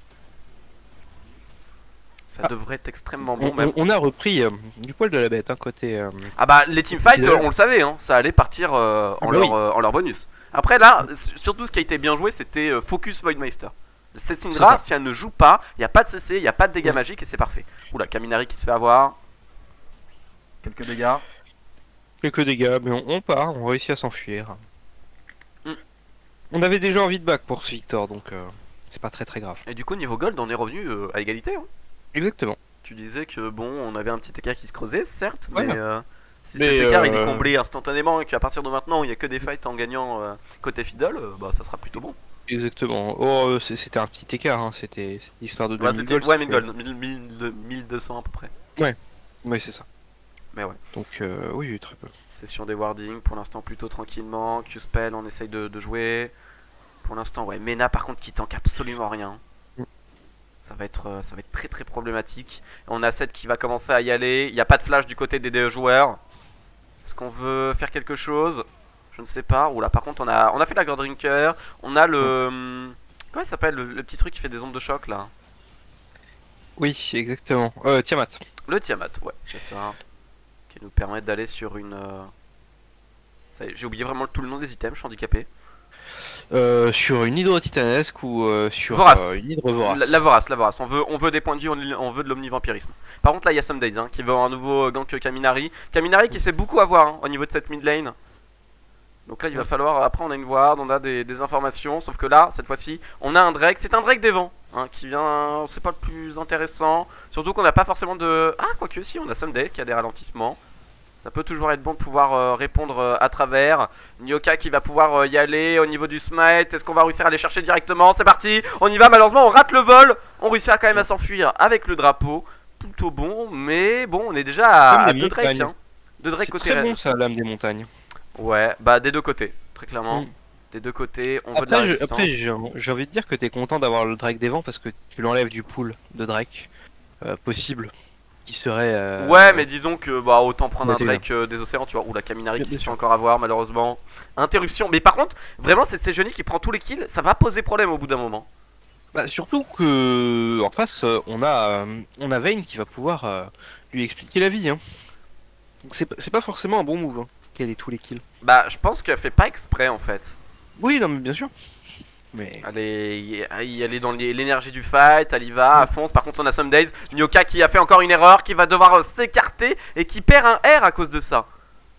Ça ah, devrait être extrêmement bon on, même. On a repris euh, du poil de la bête hein, côté... Euh, ah bah les teamfights euh, on le savait, hein, ça allait partir euh, en, ah, leur, oui. euh, en leur bonus. Après là, surtout ce qui a été bien joué c'était euh, Focus Voidmeister. C'est Syndra, si elle ne joue pas, il n'y a pas de C C, il n'y a pas de dégâts ouais. magiques et c'est parfait. Oula, Kaminari qui se fait avoir. Quelques dégâts. Quelques dégâts, mais on, on part, on réussit à s'enfuir. Mm. On avait déjà envie de back pour ce Victor, donc euh, c'est pas très très grave. Et du coup, niveau gold, on est revenu euh, à égalité. Hein. Exactement. Tu disais que bon, on avait un petit écart qui se creusait, certes, ouais. mais euh, si mais cet écart euh... il est comblé instantanément et qu'à partir de maintenant il n'y a que des fights en gagnant euh, côté Fiddle, euh, bah ça sera plutôt bon. Exactement. Oh, c'était un petit écart, hein. C'était histoire de deux mille gold. Ouais, mille gold, mille deux cents à peu près. Ouais, ouais, c'est ça. Mais ouais. Donc, euh, oui, très peu. Session des wardings, pour l'instant plutôt tranquillement. Q-Spell, on essaye de, de jouer. Pour l'instant, ouais. Mena, par contre, qui tank absolument rien. Mm. Ça va être, ça va être très très problématique. On a Seth qui va commencer à y aller. Il n'y a pas de flash du côté des deux joueurs. Est-ce qu'on veut faire quelque chose ? Je ne sais pas. Oula, par contre, on a, on a fait la God Drinker. On a le. Hum, comment il s'appelle le, le petit truc qui fait des ondes de choc là ? Oui, exactement. Euh, Tiamat. Le Tiamat, ouais, c'est ça. Qui nous permet d'aller sur une. Euh... J'ai oublié vraiment tout le nom des items, je suis handicapé. Euh, sur une hydro titanesque ou euh, sur euh, une hydro vorace. La, la vorace, la vorace. On veut, on veut des points de vie, on, on veut de l'omnivampirisme. Par contre, là, il y a Some Days hein, qui veut un nouveau gank Kaminari. Kaminari qui se fait beaucoup avoir hein, au niveau de cette mid lane. Donc là il va falloir, après on a une ward, on a des, des informations, sauf que là, cette fois-ci, on a un Drake, c'est un Drake des vents, hein, qui vient, c'est pas le plus intéressant, surtout qu'on n'a pas forcément de... Ah, quoique si, on a Someday qui a des ralentissements, ça peut toujours être bon de pouvoir euh, répondre euh, à travers, Nyoka qui va pouvoir euh, y aller au niveau du smite, est-ce qu'on va réussir à aller chercher directement? C'est parti, on y va, malheureusement on rate le vol, on réussit à quand même à s'enfuir avec le drapeau, plutôt bon, mais bon, on est déjà à, à deux Drake, hein. deux Drake côté très bon ça, l'âme des montagnes. Ouais, bah des deux côtés, très clairement. Mm. Des deux côtés, on après, veut de la résistance. Après, j'ai envie de dire que t'es content d'avoir le Drake des vents parce que tu l'enlèves du pool de Drake euh, possible. Qui serait. Euh, ouais, mais disons que bah autant prendre un Drake euh, des océans, tu vois. Ou la Kaminari qui s'est fait encore avoir, malheureusement. Interruption. Mais par contre, vraiment, c'est Sejuani qui prend tous les kills, ça va poser problème au bout d'un moment. Bah, surtout que en face, on a, euh, on a Vayne qui va pouvoir euh, lui expliquer la vie. Hein. Donc c'est pas forcément un bon move. Hein. Quel est tous les kills? Bah je pense qu'elle fait pas exprès en fait. Oui non mais bien sûr. Mais elle est, elle est dans l'énergie du fight, elle y va, elle fonce. Par contre on a Some Days, Nyoka qui a fait encore une erreur, qui va devoir s'écarter et qui perd un R à cause de ça.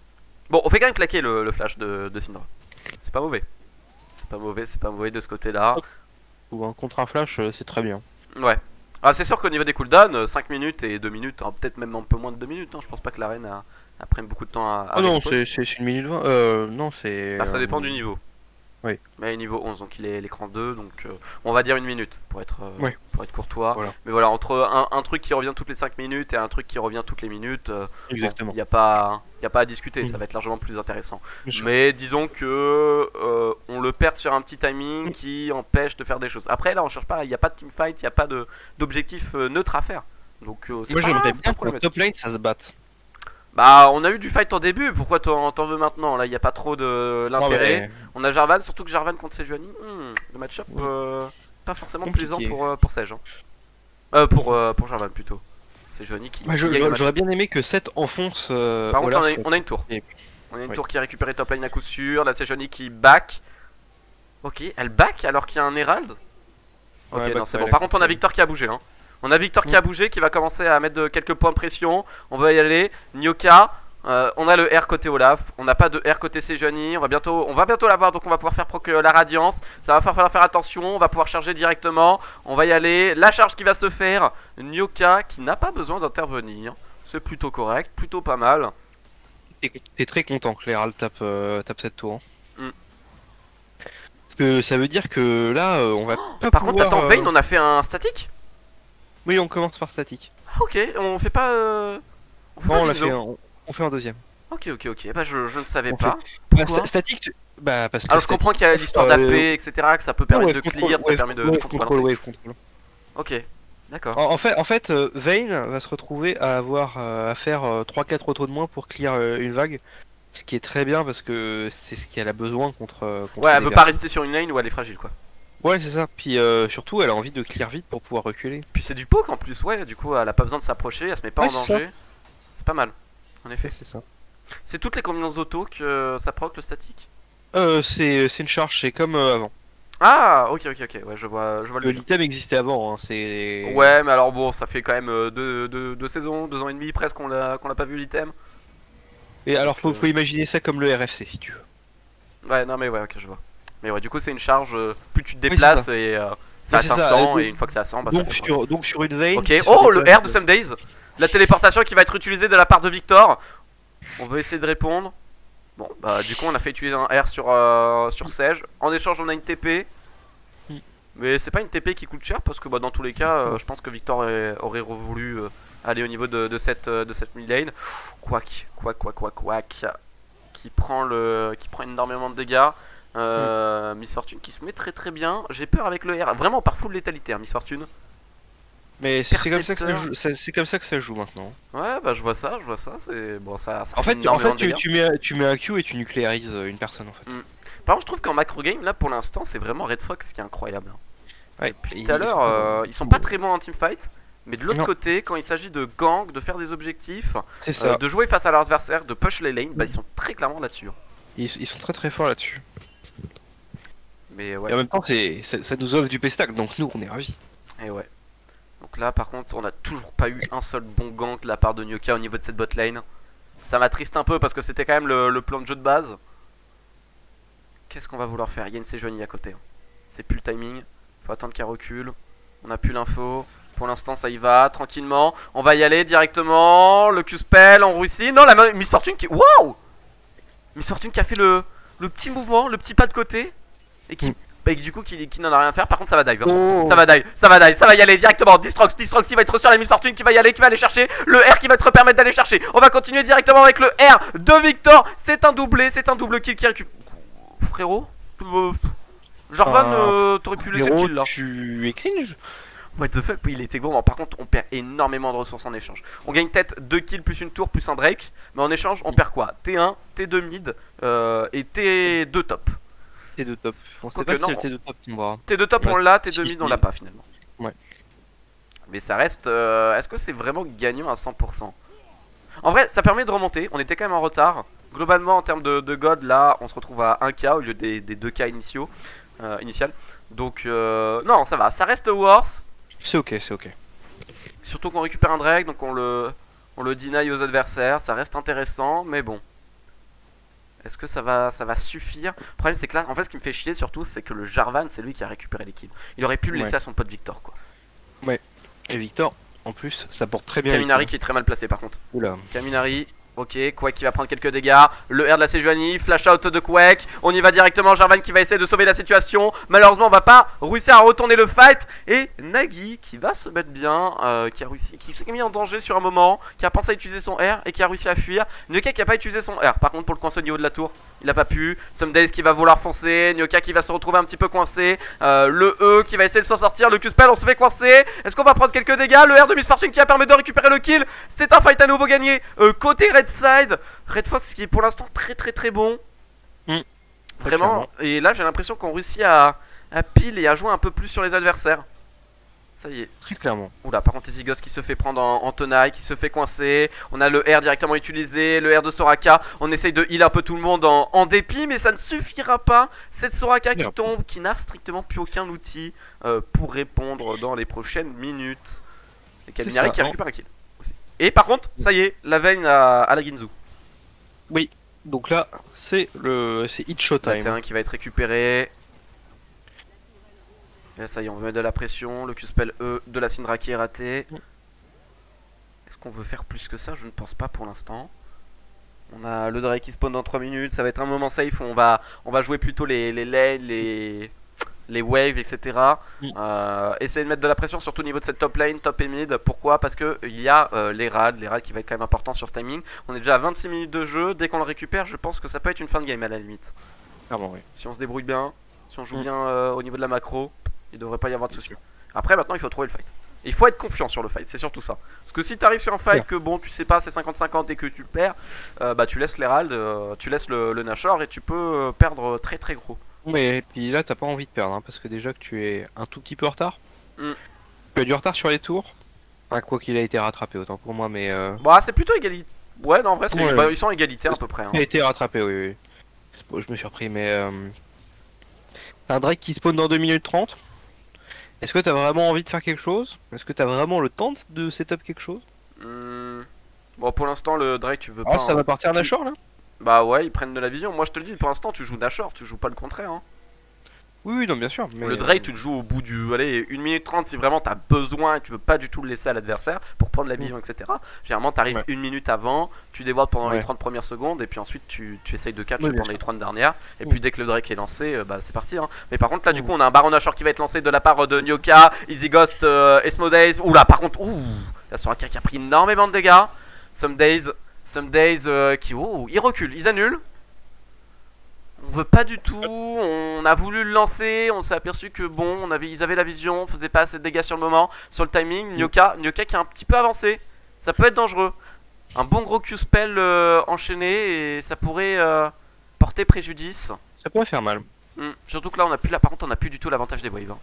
Bon on fait quand même claquer le, le flash de, de Syndra. C'est pas mauvais. C'est pas mauvais, c'est pas mauvais de ce côté là. Ou un contre un flash c'est très bien. Ouais. Ah c'est sûr qu'au niveau des cooldowns, cinq minutes et deux minutes, hein, peut-être même un peu moins de deux minutes, hein, je pense pas que l'arène a... Après beaucoup de temps à... à oh non, c'est une minute vingt. Euh, non, c'est... Ah, ça dépend euh... du niveau. Oui. Mais niveau onze, donc il est l'écran deux, donc euh, on va dire une minute pour être, euh, oui. pour être courtois. Voilà. Mais voilà, entre un, un truc qui revient toutes les cinq minutes et un truc qui revient toutes les minutes, euh, exactement. Il n'y a, a pas à discuter, mmh. ça va être largement plus intéressant. Mais disons que euh, on le perd sur un petit timing mmh. qui empêche de faire des choses. Après là on cherche pas, il n'y a pas de teamfight, il n'y a pas d'objectif euh, neutre à faire. Donc euh, moi j'aimerais bien que le top lane ça se batte. Bah on a eu du fight en début, pourquoi t'en veux maintenant? Là il n'y a pas trop de l'intérêt. Mais... On a Jarvan, surtout que Jarvan contre Sejuani, hmm, le match-up oui. euh, pas forcément compliqué. Plaisant pour, euh, pour Sej. Hein. Euh, pour, euh, pour Jarvan plutôt. Sejuani qui... Bah, J'aurais bien aimé que Seth enfonce... Euh, Par contre on a, on a une tour. Et... On a une oui. tour qui a récupéré top lane à coup sûr, la Sejuani qui back. Ok, elle back alors qu'il y a un Herald. Ok ouais, non c'est bon, par contre on a Victor qui a bougé hein. On a Victor qui a bougé, qui va commencer à mettre de, quelques points de pression. On va y aller. Nyoka, euh, on a le R côté Olaf. On n'a pas de R côté Sejuani. On va bientôt, on va bientôt l'avoir, donc on va pouvoir faire proc la radiance. Ça va falloir faire attention. On va pouvoir charger directement. On va y aller. La charge qui va se faire. Nyoka qui n'a pas besoin d'intervenir. C'est plutôt correct, plutôt pas mal. T'es très content que l'Herald tape, euh, tape cette tour. Hein. Mm. Parce que ça veut dire que là, euh, on va. Oh, pas par pouvoir, contre, attends, euh... Vayne, on a fait un statique. Oui, on commence par statique. Ah, ok, on fait pas. Euh... On fait non, pas on l'a fait, on, on fait un deuxième. Ok, ok, ok. Bah, je, je ne savais on pas. Fait... Pourquoi bah, statique, tu... bah, parce que. Alors, je comprends qu'il y a l'histoire euh... d'A P, et cetera, que ça peut permettre ouais, de clear, ça wave, permet de. wave, de contrôle, wave, contrôle. Ok. D'accord. En, en fait, en fait euh, Vayne va se retrouver à avoir euh, à faire euh, trois quatre autos de moins pour clear euh, une vague. Ce qui est très bien parce que c'est ce qu'elle a besoin contre, euh, Ouais, contre elle des veut pas personnes. rester sur une lane où elle est fragile quoi. Ouais, c'est ça. Puis euh, surtout, elle a envie de clear vite pour pouvoir reculer. Puis c'est du poke en plus, ouais, du coup elle a pas besoin de s'approcher, elle se met pas Ouais, en c'est ça. danger. C'est pas mal, en Ouais, effet. c'est ça. C'est toutes les combinaisons auto que ça proc le statique. Euh, c'est c'est une charge, c'est comme euh, avant. Ah, ok, ok, ok, ouais, je vois, je vois le Le délire. l'item existait avant, hein, c'est... Ouais, mais alors bon, ça fait quand même euh, deux, deux, deux saisons, deux ans et demi presque qu'on l'a qu'on l'a pas vu l'item. Et alors, Donc, faut, euh, faut imaginer ça comme le R F C, si tu veux. Ouais, non, mais ouais, ok, je vois. Mais ouais, du coup, c'est une charge, euh, plus tu te Oui, c'est déplaces ça. et euh, ça Oui, c'est atteint ça, cent, euh, et une fois que c'est à cent, bah ça Donc fait. sur, donc sur une veine... Ok, qui se oh, le déplace, R de Some Days. La téléportation qui va être utilisée de la part de Victor. On va essayer de répondre. Bon, bah, du coup, on a fait utiliser un R sur, euh, sur Sage. En échange, on a une T P. Mm. Mais c'est pas une T P qui coûte cher parce que bah, dans tous les cas, euh, je pense que Victor aurait, aurait voulu euh, aller au niveau de, de cette, euh, de cette mid lane. Quack, quack, quack, quack, quack. Qui prend, le, qui prend énormément de dégâts. Euh, Miss Fortune qui se met très très bien. J'ai peur avec le R. Vraiment par full létalité, hein, Miss Fortune. Mais c'est comme, ça que ça Percepteur. joue- c'est c'est comme ça que ça joue maintenant. Ouais, bah je vois ça, je vois ça. C'est bon, ça, ça En fait fait, tu, en énormément fait de tu, dégâts. tu mets, tu mets un Q et tu nucléarises euh, une personne en fait. Mm. Par contre, je trouve qu'en macro game, là pour l'instant, c'est vraiment Red Fox qui est incroyable. Ouais, Depuis ils- tout à ils l'heure, sont pas euh, bons. ils sont pas très bons en teamfight. Mais de l'autre Non. côté, quand il s'agit de gang, de faire des objectifs, C'est euh, ça. de jouer face à leur adversaire, de push les lanes, bah ils sont très clairement là-dessus. Ils, ils sont très très forts là-dessus. Mais Et ouais, en même temps, c'est, ça, ça nous offre du pestac, donc nous on est ravis. et ouais. Donc là, par contre, on a toujours pas eu un seul bon gank de la part de Nyoka au niveau de cette bot lane. Ça m'attriste un peu parce que c'était quand même le, le plan de jeu de base. Qu'est-ce qu'on va vouloir faire? Il y a une Sejuani à côté. C'est plus le timing. Faut attendre qu'elle recule. On a plus l'info. Pour l'instant, ça y va tranquillement. On va y aller directement. Le Q-Spell en Russie. Non, la Miss Fortune qui. Waouh! Miss Fortune qui a fait le, le petit mouvement, le petit pas de côté. Et qui. Mm. Et du coup, qui, qui n'en a rien à faire. Par contre, ça va dive. Hein. Oh. Ça va dive, ça va dive, ça va y aller directement. Distrox, Distrox, il va être sur la Miss Fortune qui va y aller, qui va aller chercher le R qui va te permettre d'aller chercher. On va continuer directement avec le R de Victor. C'est un doublé, c'est un double kill qui récupère. Frérot euh, Jarvan, Ah, euh, t'aurais pu laisser le Héros, kill là. tu es cringe. What the fuck, oui, il était bon. Par contre, on perd énormément de ressources en échange. On gagne peut-être deux kills plus une tour plus un Drake. Mais en échange, on perd quoi? T un, T deux mid euh, et T deux top. T deux top. On sait Quoique pas si non. c'est le T deux top qui me bras. T deux top Ouais. on l'a, T deux Si, mid on si. l'a pas finalement. Ouais. Mais ça reste. euh, Est-ce que c'est vraiment gagnant à cent pour cent? En vrai, ça permet de remonter. On était quand même en retard. Globalement, en termes de, de God, là, on se retrouve à un K au lieu des, des deux K initiaux, euh, initial. Donc, euh, non, ça va. Ça reste worse. C'est ok, c'est ok. Surtout qu'on récupère un Drake, donc on le, on le deny aux adversaires. Ça reste intéressant, mais bon. Est-ce que ça va, ça va suffire? Le problème, c'est que là, en fait, ce qui me fait chier surtout, c'est que le Jarvan, c'est lui qui a récupéré les kills. Il aurait pu le laisser Ouais. à son pote Victor, quoi. Et Victor, en plus, ça porte très bien. Kaminari Victor. qui est très mal placé, par contre. Oula. Kaminari, ok, Quake qui va prendre quelques dégâts. Le R de la Sejuani, flash out de Quake. On y va directement, Jarvan qui va essayer de sauver la situation. Malheureusement, on va pas réussir à retourner le fight. Et Nagi qui va se mettre bien, euh, qui a réussi, qui s'est mis en danger sur un moment, qui a pensé à utiliser son R et qui a réussi à fuir. Nyoka qui a pas utilisé son R, par contre pour le coincer au niveau de la tour, il a pas pu. Some Days qui va vouloir foncer, Nyoka qui va se retrouver un petit peu coincé. Euh, le E qui va essayer de s'en sortir, le Q-Spell on se fait coincer. Est-ce qu'on va prendre quelques dégâts? Le R de Miss Fortune qui va permettre de récupérer le kill. C'est un fight à nouveau gagné euh, côté Red Side. Red Fox qui est pour l'instant très très très bon. Mm. Vraiment. Et là j'ai l'impression qu'on réussit à, à pile et à jouer un peu plus sur les adversaires. Ça y est. Très clairement. Oula, par contre, Izigos qui se fait prendre en, en tenaille, qui se fait coincer. On a le R directement utilisé, le R de Soraka. On essaye de heal un peu tout le monde en, en dépit, mais ça ne suffira pas. Cette Soraka qui Merde. tombe, qui n'a strictement plus aucun outil euh, pour répondre dans les prochaines minutes. Et Kaminari ça, qui non. récupère un kill aussi. Et par contre, ça y est, la veine à, à la Ginzu. Oui. Donc là, c'est le, c'est Hit Showtime. Le terrain qui va être récupéré. Et là, ça y est, on veut mettre de la pression. Le Q-Spell E de la Syndra qui est raté. Est-ce qu'on veut faire plus que ça? Je ne pense pas pour l'instant. On a le Drake qui spawn dans trois minutes. Ça va être un moment safe où on va, on va jouer plutôt les, les lanes, les, les waves, et cetera. Mm. Euh, essayer de mettre de la pression, surtout au niveau de cette top lane, top et mid. Pourquoi? Parce qu'il y a euh, les raids, les raids qui va être quand même important sur ce timing. On est déjà à vingt-six minutes de jeu. Dès qu'on le récupère, je pense que ça peut être une fin de game à la limite. Clairement, oui. Si on se débrouille bien, si on joue Mm. bien euh, au niveau de la macro, il devrait pas y avoir de soucis. Après, maintenant, il faut trouver le fight. Il faut être confiant sur le fight, c'est surtout ça. Parce que si t'arrives sur un fight Ouais. que bon, tu sais pas, c'est cinquante cinquante et que tu perds, euh, bah tu laisses l'Herald, euh, tu laisses le, le Nashor et tu peux euh, perdre très très gros. Mais puis là, t'as pas envie de perdre, hein, parce que déjà que tu es un tout petit peu en retard. Mm. Tu as du retard sur les tours. Enfin, quoi qu'il a été rattrapé, autant pour moi, mais. Euh... Bah c'est plutôt égalité. Ouais, non, en vrai, c'est- Ouais. bah, ils sont à égalité à peu près. Hein. Il a été rattrapé, oui, oui. C'est pas- Je me suis repris, mais. Euh... T'as un Drake qui spawn dans deux minutes trente. Est-ce que t'as vraiment envie de faire quelque chose? Est-ce que t'as vraiment le temps de setup quelque chose? Hmm. Bon, pour l'instant, le Drake, tu veux Ah, pas. ça hein. va partir Tu- Nashor là? Bah ouais, ils prennent de la vision. Moi, je te le dis, pour l'instant, tu joues Nashor, tu joues pas le contraire. Hein. Oui, oui, non, bien sûr. Mais... Le Drake, tu le joues au bout du. Allez, une minute trente si vraiment t'as besoin et tu veux pas du tout le laisser à l'adversaire pour prendre la vision, et cetera. Généralement, t'arrives Ouais. une minute avant, tu dévoiles pendant les Ouais. trente premières secondes et puis ensuite tu, tu essayes de catch Oui, bien pendant sûr. les trente dernières. Et Oui. puis dès que le Drake est lancé, euh, bah c'est parti. Hein. Mais par contre, là, du Oui. coup, on a un Baron Nashor qui va être lancé de la part de Nyoka, Easy Ghost, euh, Esmo Days. Ouh là, par contre, ouh, là, sur un cas qui a pris énormément de dégâts. Some Days, Some Days euh, qui. Ouh, ils reculent, ils annulent. On veut pas du tout, on a voulu le lancer, on s'est aperçu que bon, on avait, ils avaient la vision, on faisait pas assez de dégâts sur le moment, sur le timing. Nyoka, Nyoka qui est un petit peu avancé, ça peut être dangereux. Un bon gros Q-spell euh, enchaîné et ça pourrait euh, porter préjudice. Ça pourrait faire mal. Hmm. Surtout que là, on a plus, là, par contre, on a plus du tout l'avantage des waves. Hein.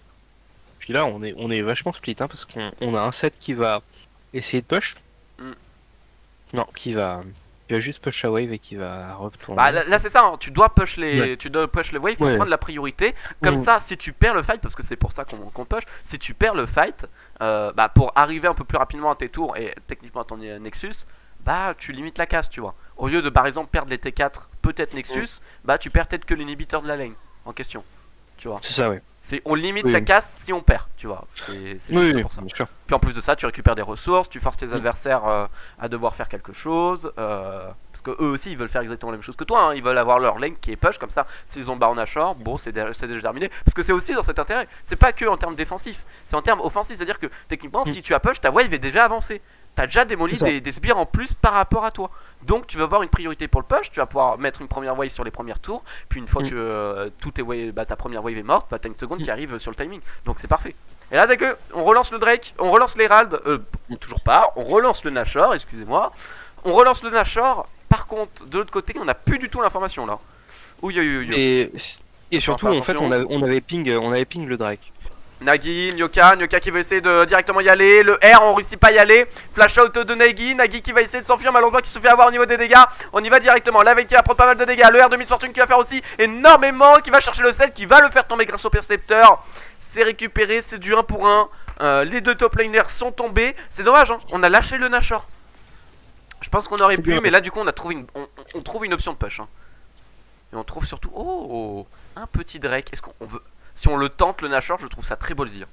Puis là, on est, on est vachement split, hein, parce qu'on on a un set qui va essayer de push. Mm. Non, qui va, qui va juste push à wave et qui va retourner. Bah là, là, c'est ça, hein, tu dois push les, Ouais. tu dois push les waves pour Ouais. prendre la priorité. Comme Mm. ça, si tu perds le fight, parce que c'est pour ça qu'on qu'on push, si tu perds le fight, euh, bah pour arriver un peu plus rapidement à tes tours et techniquement à ton euh, Nexus, bah tu limites la casse, tu vois. Au lieu de par exemple perdre les T quatre, peut-être Nexus, bah tu perds peut-être que l'inhibiteur de la lane en question, tu vois. C'est ça, ouais. C'est on limite Oui. la casse si on perd, tu vois. C'est c'est Oui, juste oui, pour ça. bien sûr. Puis en plus de ça, tu récupères des ressources, tu forces tes Mm. adversaires euh, à devoir faire quelque chose. euh, parce que eux aussi, ils veulent faire exactement la même chose que toi. Hein. Ils veulent avoir leur lane qui est push, comme ça, s'ils ont Baron Nashor, bon, c'est dé- c'est déjà terminé. Parce que c'est aussi dans cet intérêt. C'est pas que en termes défensifs, c'est en termes offensifs. C'est-à-dire que techniquement, Mm. si tu as push, ta wave est déjà avancée. T'as déjà démoli C'est ça. des, des sbires en plus par rapport à toi. Donc tu vas avoir une priorité pour le push, tu vas pouvoir mettre une première wave sur les premiers tours, puis une fois Mm. que euh, tout est wave, bah, ta première wave est morte, bah, t'as une seconde Mm. qui arrive sur le timing. Donc c'est parfait. Et là, dès que on relance le Drake, on relance l'Herald, euh, toujours pas, on relance le Nashor, excusez-moi. On relance le Nashor, par contre, de l'autre côté, on n'a plus du tout l'information là. Oui, oui, oui, oui. Et, et surtout, Enfin, en fait, attention. on, avait, on avait ping, on avait ping le Drake. Nagi, Nyoka, Nyoka qui veut essayer de directement y aller. Le R, on réussit pas à y aller. Flash out de Nagi, Nagi qui va essayer de s'enfuir, malheureusement qui se fait avoir au niveau des dégâts. On y va directement. Là, qui va prendre pas mal de dégâts. Le R de Miss Fortune qui va faire aussi énormément, qui va chercher le set, qui va le faire tomber grâce au percepteur. C'est récupéré, c'est du un pour un. Euh, les deux top laners sont tombés. C'est dommage, hein. On a lâché le Nashor. Je pense qu'on aurait C'est pu, bien. mais là, du coup, on a trouvé une, on, on- on trouve une option de push. Hein. Et on trouve surtout, oh, un petit Drake. Est-ce qu'on on veut, si on le tente le Nashor, je trouve ça très ballsy. Hein.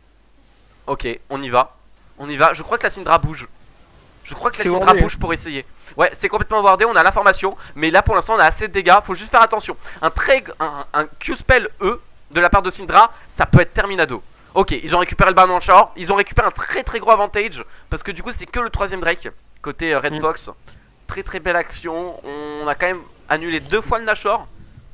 Ok, on y va. On y va. Je crois que la Syndra bouge. Je crois que la C'est Syndra wardé, bouge pour essayer. Ouais, c'est complètement wardé, on a l'information. Mais là pour l'instant on a assez de dégâts. Faut juste faire attention. Un très un, un Q-spell E de la part de Syndra, ça peut être terminado. Ok, ils ont récupéré le Baron Nashor. Ils ont récupéré un très très gros avantage. Parce que du coup c'est que le troisième Drake. Côté euh, Red Mm. Fox. Très très belle action. On a quand même annulé deux fois le Nashor.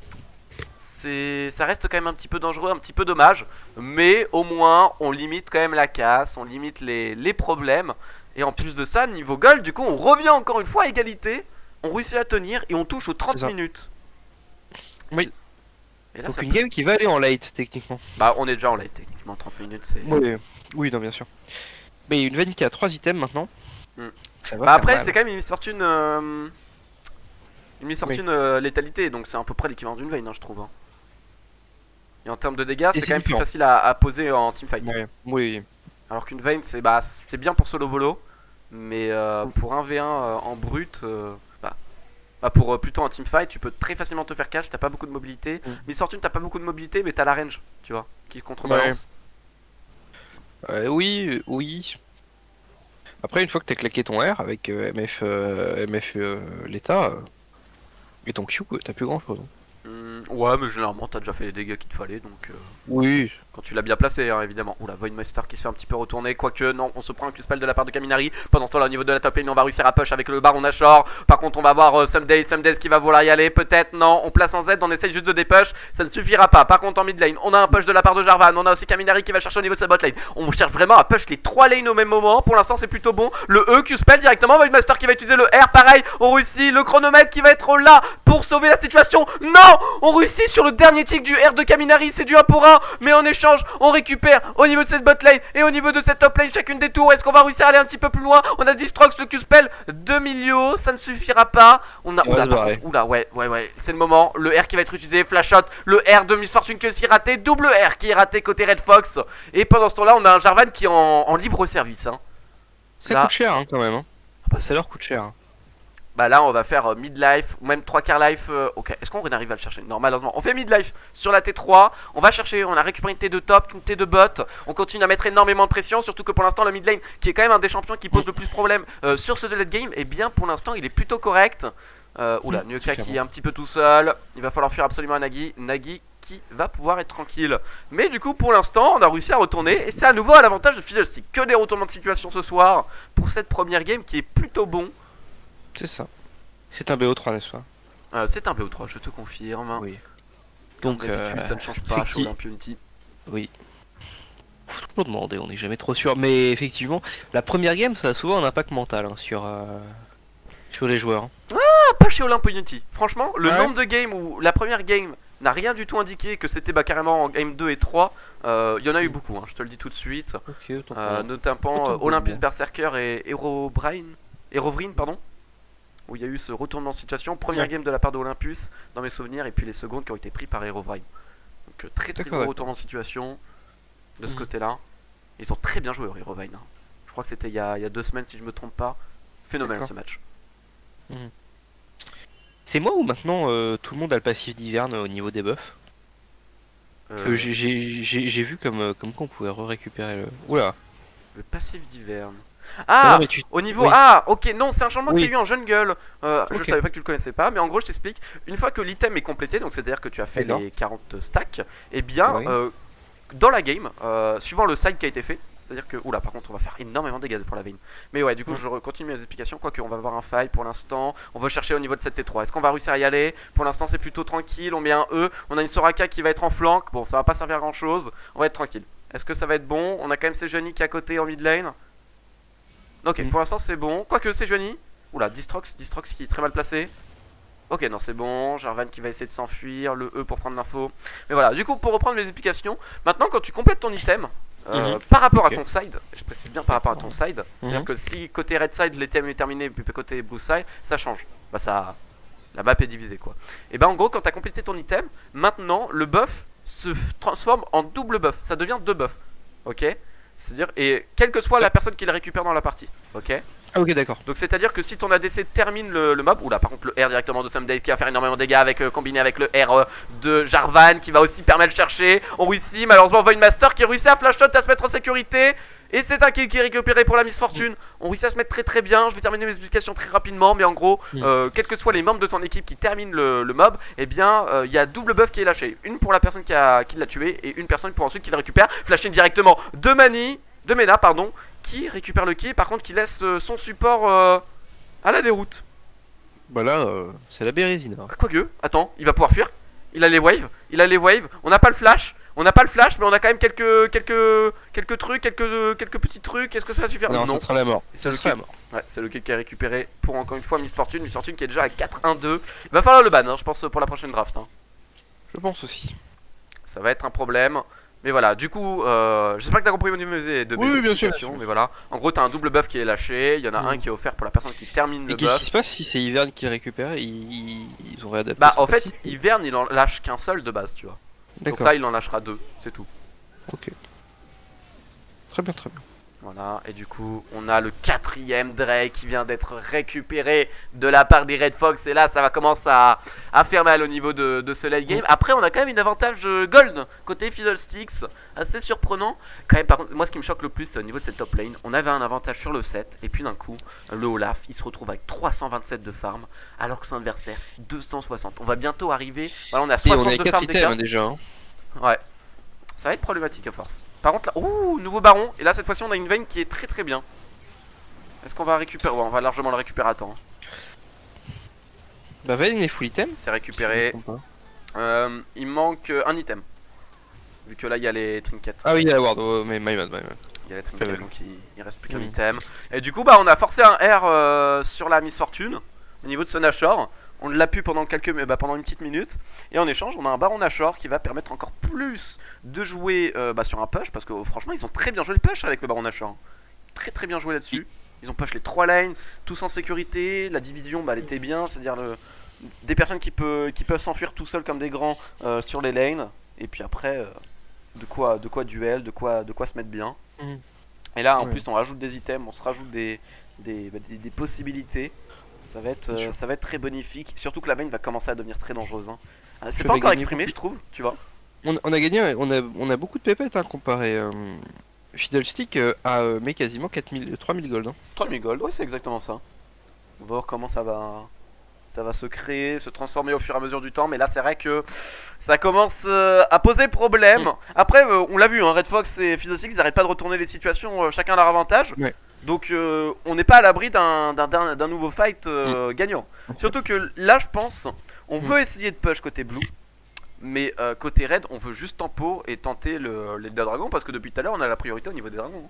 C'est, ça reste quand même un petit peu dangereux, un petit peu dommage. Mais au moins, on limite quand même la casse, on limite les, les problèmes. Et en plus de ça, niveau gold, du coup, on revient encore une fois à égalité. On réussit à tenir et on touche aux trente C'est ça. minutes. Oui. Et là, Donc ça une peut- game qui va aller en late, techniquement. Bah, on est déjà en live techniquement, trente minutes. C'est... Oui, oui, non, bien sûr. Mais une veine qui a trois items maintenant. Mm. Ça va Bah, faire après, mal. c'est quand même une Miss Fortune. euh, Une Miss Fortune euh, létalité, donc c'est à peu près l'équivalent d'une Vayne, hein, je trouve. hein. Et en termes de dégâts, c'est c'est quand même plus différent. facile à, à poser en teamfight. Ouais, oui. Alors qu'une Vayne, c'est bah, c'est bien pour solo bolo, mais euh, pour un v un euh, en brut, euh, bah, bah, pour euh, plutôt en teamfight, tu peux très facilement te faire catch, t'as pas beaucoup de mobilité. Mm. Miss Fortune, t'as pas beaucoup de mobilité, mais t'as la range, tu vois, qui contrebalance. Euh, oui, oui. Après, une fois que t'as claqué ton R avec euh, M F, euh, M F euh, l'état euh, et ton Q, euh, t'as plus grand chose. Mm, Ouais, mais généralement t'as déjà fait les dégâts qu'il te fallait donc. Euh... Oui. Quand tu l'as bien placé, hein, évidemment. Oula, Voidmaster qui se fait un petit peu retourner. Quoique, non, on se prend un Q-Spell de la part de Kaminari. Pendant ce temps-là, au niveau de la top lane, on va réussir à push avec le Baron Nashor. Par contre, on va voir euh, Someday, Someday qui va vouloir y aller. Peut-être, non. On place en Z, on essaye juste de dépush. Ça ne suffira pas. Par contre, en mid lane, on a un push de la part de Jarvan. On a aussi Kaminari qui va chercher au niveau de sa bot lane. On cherche vraiment à push les trois lanes au même moment. Pour l'instant, c'est plutôt bon. Le E, Q-Spell directement. Voidmaster qui va utiliser le R. Pareil, on réussit. Le chronomètre qui va être là pour sauver la situation. Non, on réussit sur le dernier tick du R de Kaminari. C'est du un pour un. Mais en échange, on récupère au niveau de cette bot lane et au niveau de cette top lane chacune des tours. Est-ce qu'on va réussir à aller un petit peu plus loin? On a Distrox, le Q-Spell de Milio, ça ne suffira pas. On a, oula, par contre, oula, ouais, ouais, ouais, c'est le moment. Le R qui va être utilisé, flash shot, le R de Miss Fortune qui est aussi raté, double R qui est raté côté Red Fox. Et pendant ce temps-là, on a un Jarvan qui est en, en libre service. Hein. Ça là... coûte cher hein, quand même. Hein. Bah, ça leur coûte cher. Hein. Bah là on va faire euh, mid-life ou même trois quarts life. euh, Ok, est-ce qu'on arrive à le chercher? Non, malheureusement. On fait mid-life sur la T trois. On va chercher, on a récupéré une T deux top, une T deux bot. On continue à mettre énormément de pression. Surtout que pour l'instant le mid lane, qui est quand même un des champions qui pose le plus de problèmes euh, sur ce late game, et bien pour l'instant il est plutôt correct. euh, Oula, Nuka qui est un petit peu tout seul. Il va falloir fuir absolument à Nagi. Nagi qui va pouvoir être tranquille. Mais du coup pour l'instant on a réussi à retourner. Et c'est à nouveau à l'avantage de Fiddlestick. Que des retournements de situation ce soir pour cette première game qui est plutôt bon. C'est ça. C'est un B O trois, n'est-ce pas? euh, C'est un B O trois, je te confirme. Oui. Donc euh, ça ne change pas chez Olympiunity. Oui. Faut toujours demander, on n'est jamais trop sûr. Mais effectivement, la première game, ça a souvent un impact mental hein, sur, euh, sur les joueurs. Ah, pas chez Olympiunity. Franchement, le ouais. nombre de games où la première game n'a rien du tout indiqué que c'était bah, carrément en game deux et trois, il euh, y en a eu beaucoup, hein, je te le dis tout de suite. Okay, euh, notamment euh, Olympus Berserker et Herobrine. Herovrine, pardon. Où il y a eu ce retournement de situation. Première ouais. game de la part de Olympus dans mes souvenirs, et puis les secondes qui ont été pris par Herobrine. Donc euh, très très gros retournement de situation de ce mmh. côté là. Ils ont très bien joué Herobrine. Hein. Je crois que c'était il, y a, il y a deux semaines si je me trompe pas. Phénoménal ce match. Mmh. C'est moi ou maintenant euh, tout le monde a le passif d'hiverne au niveau des buffs euh... Que j'ai vu comme, comme qu'on pouvait récupérer le... Oula. Le passif d'hiverne. Ah, non, tu... au niveau... Oui. Ah, ok, non, c'est un changement oui. qu'il y a eu en jungle. Euh, okay. Je savais pas que tu le connaissais pas, mais en gros, je t'explique. Une fois que l'item est complété, donc c'est-à-dire que tu as fait les quarante stacks, et eh bien, oui. euh, dans la game, euh, suivant le side qui a été fait, c'est-à-dire que... Oula, par contre, on va faire énormément de dégâts pour la veine. Mais ouais, du coup, mmh. je continue mes explications, quoique on va avoir un fight pour l'instant. On va chercher au niveau de cette T trois. Est-ce qu'on va réussir à y aller? Pour l'instant, c'est plutôt tranquille. On met un E. On a une Soraka qui va être en flank. Bon, ça va pas servir à grand-chose. On va être tranquille. Est-ce que ça va être bon? On a quand même Sejuani qui est à côté en mid lane. Ok, mmh. pour l'instant c'est bon. Quoique c'est Sejuani. Oula, Distrox, Distrox qui est très mal placé. Ok, non, c'est bon. Jarvan qui va essayer de s'enfuir. Le E pour prendre l'info. Mais voilà, du coup, pour reprendre mes explications. Maintenant, quand tu complètes ton item, euh, mmh. par rapport okay. à ton side, je précise bien par rapport à ton side, mmh. c'est-à-dire que si côté red side l'item est terminé, puis côté blue side, ça change. Bah, ça. La map est divisée quoi. Et bah, en gros, quand tu as complété ton item, maintenant le buff se transforme en double buff. Ça devient deux buffs. Ok? C'est-à-dire, et quelle que soit la personne qui le récupère dans la partie, ok? Ah ok d'accord. Donc c'est à dire que si ton A D C termine le, le mob, ou là par contre le R directement de Someday qui va faire énormément de dégâts avec, euh, combiné avec le R euh, de Jarvan qui va aussi permettre de chercher. On réussit, malheureusement Voidmaster qui réussit à flash shot, à se mettre en sécurité. Et c'est un kill qui est récupéré pour la Miss Fortune. On réussit à se mettre très très bien. Je vais terminer mes explications très rapidement. Mais en gros, mm. euh, quels que soient les membres de ton équipe qui terminent le, le mob, eh bien, il euh, y a double buff qui est lâché. Une pour la personne qui l'a qui tué et une personne pour ensuite qui le récupère. Flashing directement de Mani, de Mena, pardon, qui récupère le kill. Par contre, qui laisse euh, son support euh, à la déroute. Bah là, euh, c'est la bérésine. Hein. Quoique, attends, il va pouvoir fuir. Il a les waves. Il a les waves. On n'a pas le flash. On n'a pas le flash, mais on a quand même quelques quelques quelques trucs, quelques quelques petits trucs. Est-ce que ça va suffire? Non, non, ça sera la mort. Ça sera la mort. Ouais, c'est le kill qui a récupéré pour encore une fois Miss Fortune. Miss Fortune qui est déjà à quatre un deux. Il va falloir le ban, hein, je pense, pour la prochaine draft. Hein. Je pense aussi. Ça va être un problème. Mais voilà, du coup, euh, j'espère que tu as compris mon niveau de oui, oui, bien sûr. Mais voilà, en gros, tu as un double buff qui est lâché. Il y en a mmh. un qui est offert pour la personne qui termine le et buff. Qu'est-ce qui se passe si c'est Ivern qui le récupère? Ils, ils ont réadapté. Bah, en fait, Ivern il en lâche qu'un seul de base, tu vois. Donc là, il en lâchera deux, c'est tout. Ok. Très bien, très bien. Voilà, et du coup, on a le quatrième Drake qui vient d'être récupéré de la part des Red Fox. Et là, ça va commencer à, à faire mal au niveau de, de ce late game. Après, on a quand même une avantage euh, gold côté Fiddlesticks, assez surprenant. Quand même, par contre, moi, ce qui me choque le plus, c'est au niveau de cette top lane. On avait un avantage sur le set, et puis d'un coup, le Olaf, il se retrouve avec trois cent vingt-sept de farm, alors que son adversaire, deux cent soixante. On va bientôt arriver, voilà, on a Et on soixante a de quatre farm items déjà. hein, déjà. Hein. Ouais. Ça va être problématique à force. Par contre là, ouh, nouveau baron. Et là cette fois-ci on a une veine qui est très très bien. Est-ce qu'on va récupérer? Ouais, on va largement le récupérer à temps. Bah Vayne est full item. C'est récupéré. Euh, il manque un item. Vu que là il y a les trinkets. Ah oui, il y a la ward, oh, mais my bad, my bad. Il y a les trinkets, Ouais, donc il, il reste plus qu'un mmh. item. Et du coup bah on a forcé un R euh, sur la Miss Fortune. Au niveau de ce Nashor. On l'a pu pendant quelques, bah, pendant une petite minute. Et en échange, on a un Baron Nashor qui va permettre encore plus de jouer euh, bah, sur un push. Parce que oh, franchement, ils ont très bien joué le push avec le Baron Nashor. Très très bien joué là-dessus. Ils ont push les trois lanes, tous en sécurité. La division, bah, elle était bien. C'est-à-dire le... des personnes qui, peut, qui peuvent s'enfuir tout seuls comme des grands euh, sur les lanes. Et puis après, euh, de, quoi, de quoi duel, de quoi, de quoi se mettre bien. Mmh. Et là, en Ouais. plus, on rajoute des items, on se rajoute des, des, bah, des, des possibilités. Ça va, être, euh, ça va être très bonifique, surtout que la main va commencer à devenir très dangereuse. Hein. C'est pas encore exprimé, je trouve, tu vois. On, on a gagné, on a, on a beaucoup de pépettes hein, comparé euh, Fiddlestick euh, à euh, mais quasiment quatre mille, trois mille gold. Hein. trois mille gold, ouais, c'est exactement ça. On va voir comment ça va, ça va se créer, se transformer au fur et à mesure du temps. Mais là, c'est vrai que ça commence euh, à poser problème. Mm. Après, euh, on l'a vu, hein, Red Fox et Fiddlestick, ils n'arrêtent pas de retourner les situations, euh, chacun à leur avantage. Ouais. Donc euh, on n'est pas à l'abri d'un nouveau fight euh, mmh. gagnant. Surtout que là je pense, on mmh. veut essayer de push côté blue. Mais euh, côté red on veut juste tempo et tenter le, les deux dragons. Parce que depuis tout à l'heure on a la priorité au niveau des dragons.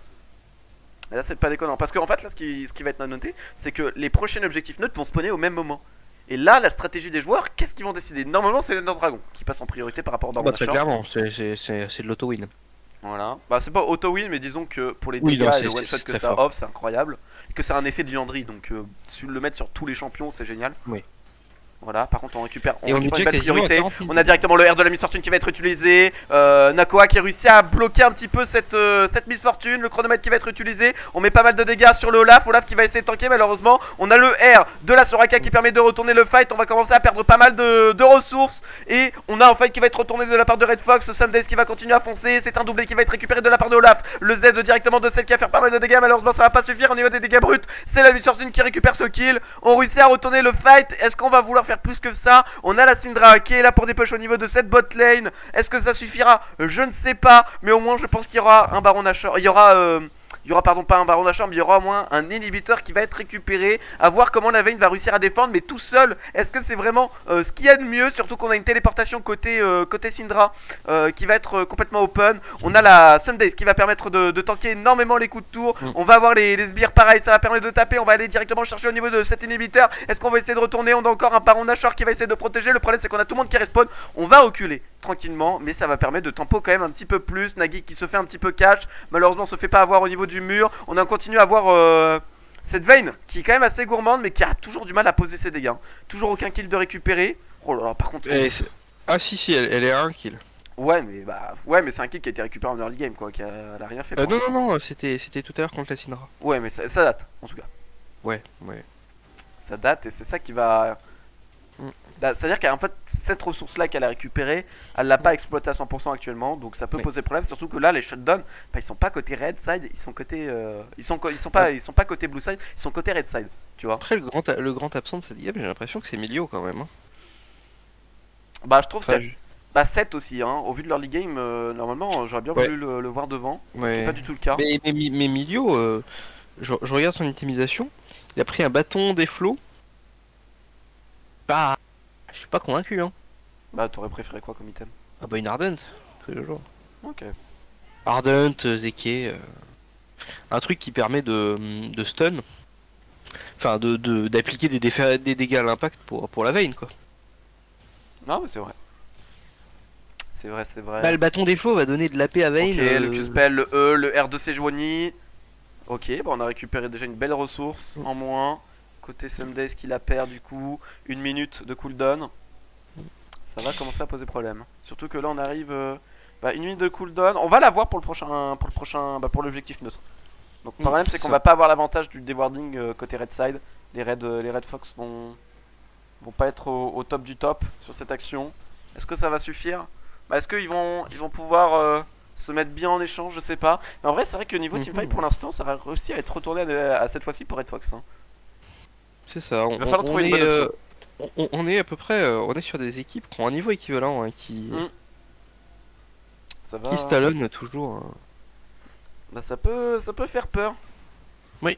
Et là c'est pas déconnant. Parce qu'en fait là ce qui, ce qui va être noté, c'est que les prochains objectifs neutres vont spawner au même moment. Et là la stratégie des joueurs, qu'est-ce qu'ils vont décider? Normalement c'est les deux dragons qui passent en priorité par rapport au bah, très clairement, c'est de l'auto-win. Voilà, bah c'est pas auto-win mais disons que pour les dégâts oui, et le one-shot que ça offre c'est incroyable. Et que c'est un effet de liandry donc euh, si le mettre sur tous les champions c'est génial. Oui. Voilà, par contre on récupère, on et récupère on une belle priorité. On a directement le R de la Miss Fortune qui va être utilisé. euh, Nakoa qui réussit à bloquer un petit peu cette, euh, cette Miss Fortune. Le chronomètre qui va être utilisé. On met pas mal de dégâts sur le Olaf. Olaf qui va essayer de tanker malheureusement. On a le R de la Soraka qui permet de retourner le fight. On va commencer à perdre pas mal de, de ressources. Et on a un fight qui va être retourné de la part de Red Fox. Sundays qui va continuer à foncer. C'est un doublé qui va être récupéré de la part de Olaf. Le Z directement de celle qui va faire pas mal de dégâts. Malheureusement ça va pas suffire au niveau des dégâts bruts. C'est la Miss Fortune qui récupère ce kill. On réussit à retourner le fight. Est-ce qu'on va vouloir faire plus que ça? On a la Syndra qui est là pour des push au niveau de cette bot lane. Est-ce que ça suffira? Je ne sais pas. Mais au moins je pense qu'il y aura un Baron Nashor. Il y aura... Euh... Il y aura pardon pas un Baron Nashor mais il y aura au moins un inhibiteur qui va être récupéré. À voir comment la Vayne va réussir à défendre. Mais tout seul, est-ce que c'est vraiment euh, ce qu'il y a de mieux? Surtout qu'on a une téléportation côté, euh, côté Syndra euh, qui va être euh, complètement open. On a la Sundays qui va permettre de, de tanker énormément les coups de tour. mm. On va avoir les, les sbires pareil, ça va permettre de taper. On va aller directement chercher au niveau de cet inhibiteur. Est-ce qu'on va essayer de retourner? On a encore un Baron Nashor qui va essayer de protéger. Le problème c'est qu'on a tout le monde qui respawn. On va reculer tranquillement mais ça va permettre de tempo quand même un petit peu plus. Nagi qui se fait un petit peu catch. Malheureusement on se fait pas avoir au niveau du mur. On a continue à avoir euh, cette Vayne qui est quand même assez gourmande mais qui a toujours du mal à poser ses dégâts. Toujours aucun kill de récupérer. Oh là là, par contre. Et ah si si, elle, elle est à un kill. Ouais mais bah ouais mais c'est un kill qui a été récupéré en early game quoi, qui a, elle a rien fait. Euh, non non non, c'était c'était tout à l'heure contre la Syndra. Ouais mais ça, ça date en tout cas. Ouais ouais. Ça date et c'est ça qui va. Mm. C'est-à-dire qu'en fait cette ressource là qu'elle a récupérée, elle l'a pas exploitée à cent pour cent actuellement, donc ça peut oui. poser problème, surtout que là les shutdowns, bah, ils sont pas côté red side, ils sont côté euh, ils sont ils sont pas ouais. ils sont pas côté blue side, ils sont côté red side, tu vois. Après le grand le grand absent de cette game, j'ai l'impression que c'est Milio quand même. Hein. Bah je trouve enfin, que je... bah sept aussi hein, au vu de l'early game euh, normalement j'aurais bien ouais. voulu le, le voir devant, ouais. c'est pas du tout le cas. Mais mais, mais Milio euh, je, je regarde son optimisation, il a pris un bâton des flots. Bah je suis pas convaincu hein. Bah t'aurais préféré quoi comme item? Ah bah une Ardent, tous les jours. Ok. Ardent, Zeke, euh, un truc qui permet de, de stun. Enfin de d'appliquer de, des, des dégâts à l'impact pour, pour la Vayne quoi. Non mais c'est vrai. C'est vrai, c'est vrai. Bah le bâton des flots va donner de la paix à Vayne. Ok, euh... le Q-spell, le E, le R deux C joigny. Ok, bah on a récupéré déjà une belle ressource en moins. Côté Sundays qui la perd du coup, une minute de cooldown. Ça va commencer à poser problème. Surtout que là on arrive, euh, bah, une minute de cooldown. On va la voir pour le prochain, pour le prochain, bah, pour l'objectif neutre. Donc le problème Mm, c'est qu'on ça. va pas avoir l'avantage du dewarding euh, côté Red Side. Les Red, euh, les Red Fox vont, vont pas être au, au top du top sur cette action. Est-ce que ça va suffire? Bah, est-ce qu'ils vont, ils vont pouvoir euh, se mettre bien en échange? Je sais pas. Mais en vrai c'est vrai que niveau Mhm. teamfight pour l'instant ça va réussir à être retourné à, à cette fois-ci pour Red Fox. Hein. C'est ça. On, Il va falloir on trouver une est, bonne euh, option. on, on est à peu près, euh, on est sur des équipes qui ont un niveau équivalent, hein, qui, Mm. Ça va. qui se talonnent toujours. hein. Bah, ça peut, ça peut faire peur. Oui.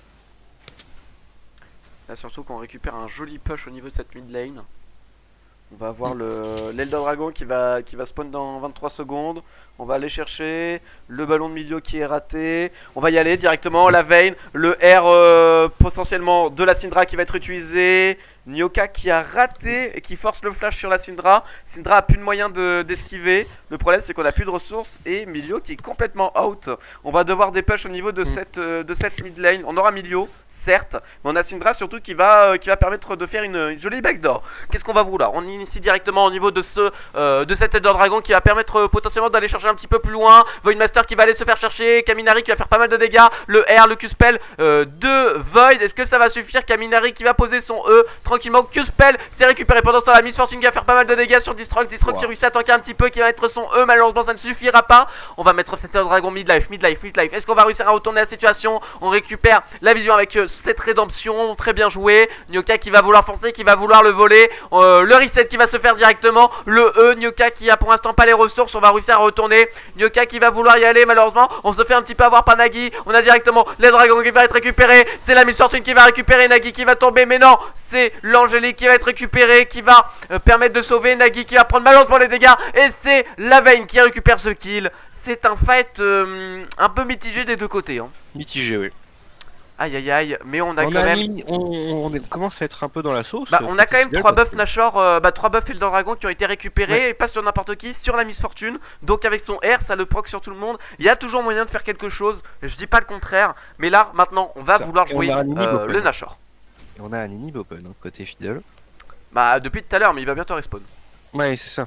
Là surtout qu'on récupère un joli push au niveau de cette mid lane. On va avoir Mm. le l'Elder Dragon qui va, qui va spawn dans vingt-trois secondes. On va aller chercher le ballon de milieu qui est raté. On va y aller directement. La Vayne, le R euh, potentiellement de la Syndra qui va être utilisé. Nyoka qui a raté et qui force le flash sur la Syndra. Syndra a plus de moyen de- d'esquiver. Le problème c'est qu'on a plus de ressources. Et Milio qui est complètement out. On va devoir des push au niveau de, Mm. cette, euh, de cette mid lane. On aura Milio, certes. Mais on a Syndra surtout qui va, euh, qui va permettre de faire une, une jolie backdoor. Qu'est-ce qu'on va vouloir? On initie directement au niveau de, ce, euh, de cet Elder Dragon qui va permettre euh, potentiellement d'aller chercher un petit peu plus loin. Voidmaster qui va aller se faire chercher. Kaminari qui va faire pas mal de dégâts. Le R, le Q-Spell euh, de Void. Est-ce que ça va suffire? Kaminari qui va poser son E tranquillement. Q-Spell c'est récupéré pendant ce temps. La Miss Fortune qui va faire pas mal de dégâts sur Distrox. Distrox Wow. qui réussit à tanker un petit peu. Qui va mettre son E. Malheureusement, ça ne suffira pas. On va mettre cet Elder Dragon mid-life, mid-life, mid-life. Est-ce qu'on va réussir à retourner la situation? On récupère la vision avec euh, cette rédemption. Très bien joué. Nyoka qui va vouloir foncer, qui va vouloir le voler. Euh, le reset qui va se faire directement. Le E. Nyoka qui a pour l'instant pas les ressources. On va réussir à retourner. Nyoka qui va vouloir y aller. Malheureusement, on se fait un petit peu avoir par Nagi. On a directement le dragon qui va être récupéré. C'est la Miss Fortune qui va récupérer. Nagi qui va tomber. Mais non, c'est l'Angélique qui va être récupéré. Qui va euh, permettre de sauver. Nagi qui va prendre malheureusement les dégâts. Et c'est la Vayne qui récupère ce kill. C'est un fight euh, un peu mitigé des deux côtés. Hein. Mitigé, oui. Aïe aïe aïe. Mais on a On, quand a même. mis- on, on est- commence à être un peu dans la sauce. Bah, on a quand même Fidèle, trois parce buffs que- Nashor, euh, bah trois buffs Elder Dragon qui ont été récupérés Ouais. et pas sur n'importe qui, sur la Miss Fortune. Donc avec son R, ça le proc sur tout le monde. Il y a toujours moyen de faire quelque chose. Je dis pas le contraire, mais là maintenant, on va Ça, vouloir et on jouer a un inhib euh, open. le Nashor. Et on a un inhib open, hein, côté fidèle. Bah depuis tout à l'heure, mais il va bientôt respawn. Ouais, c'est ça.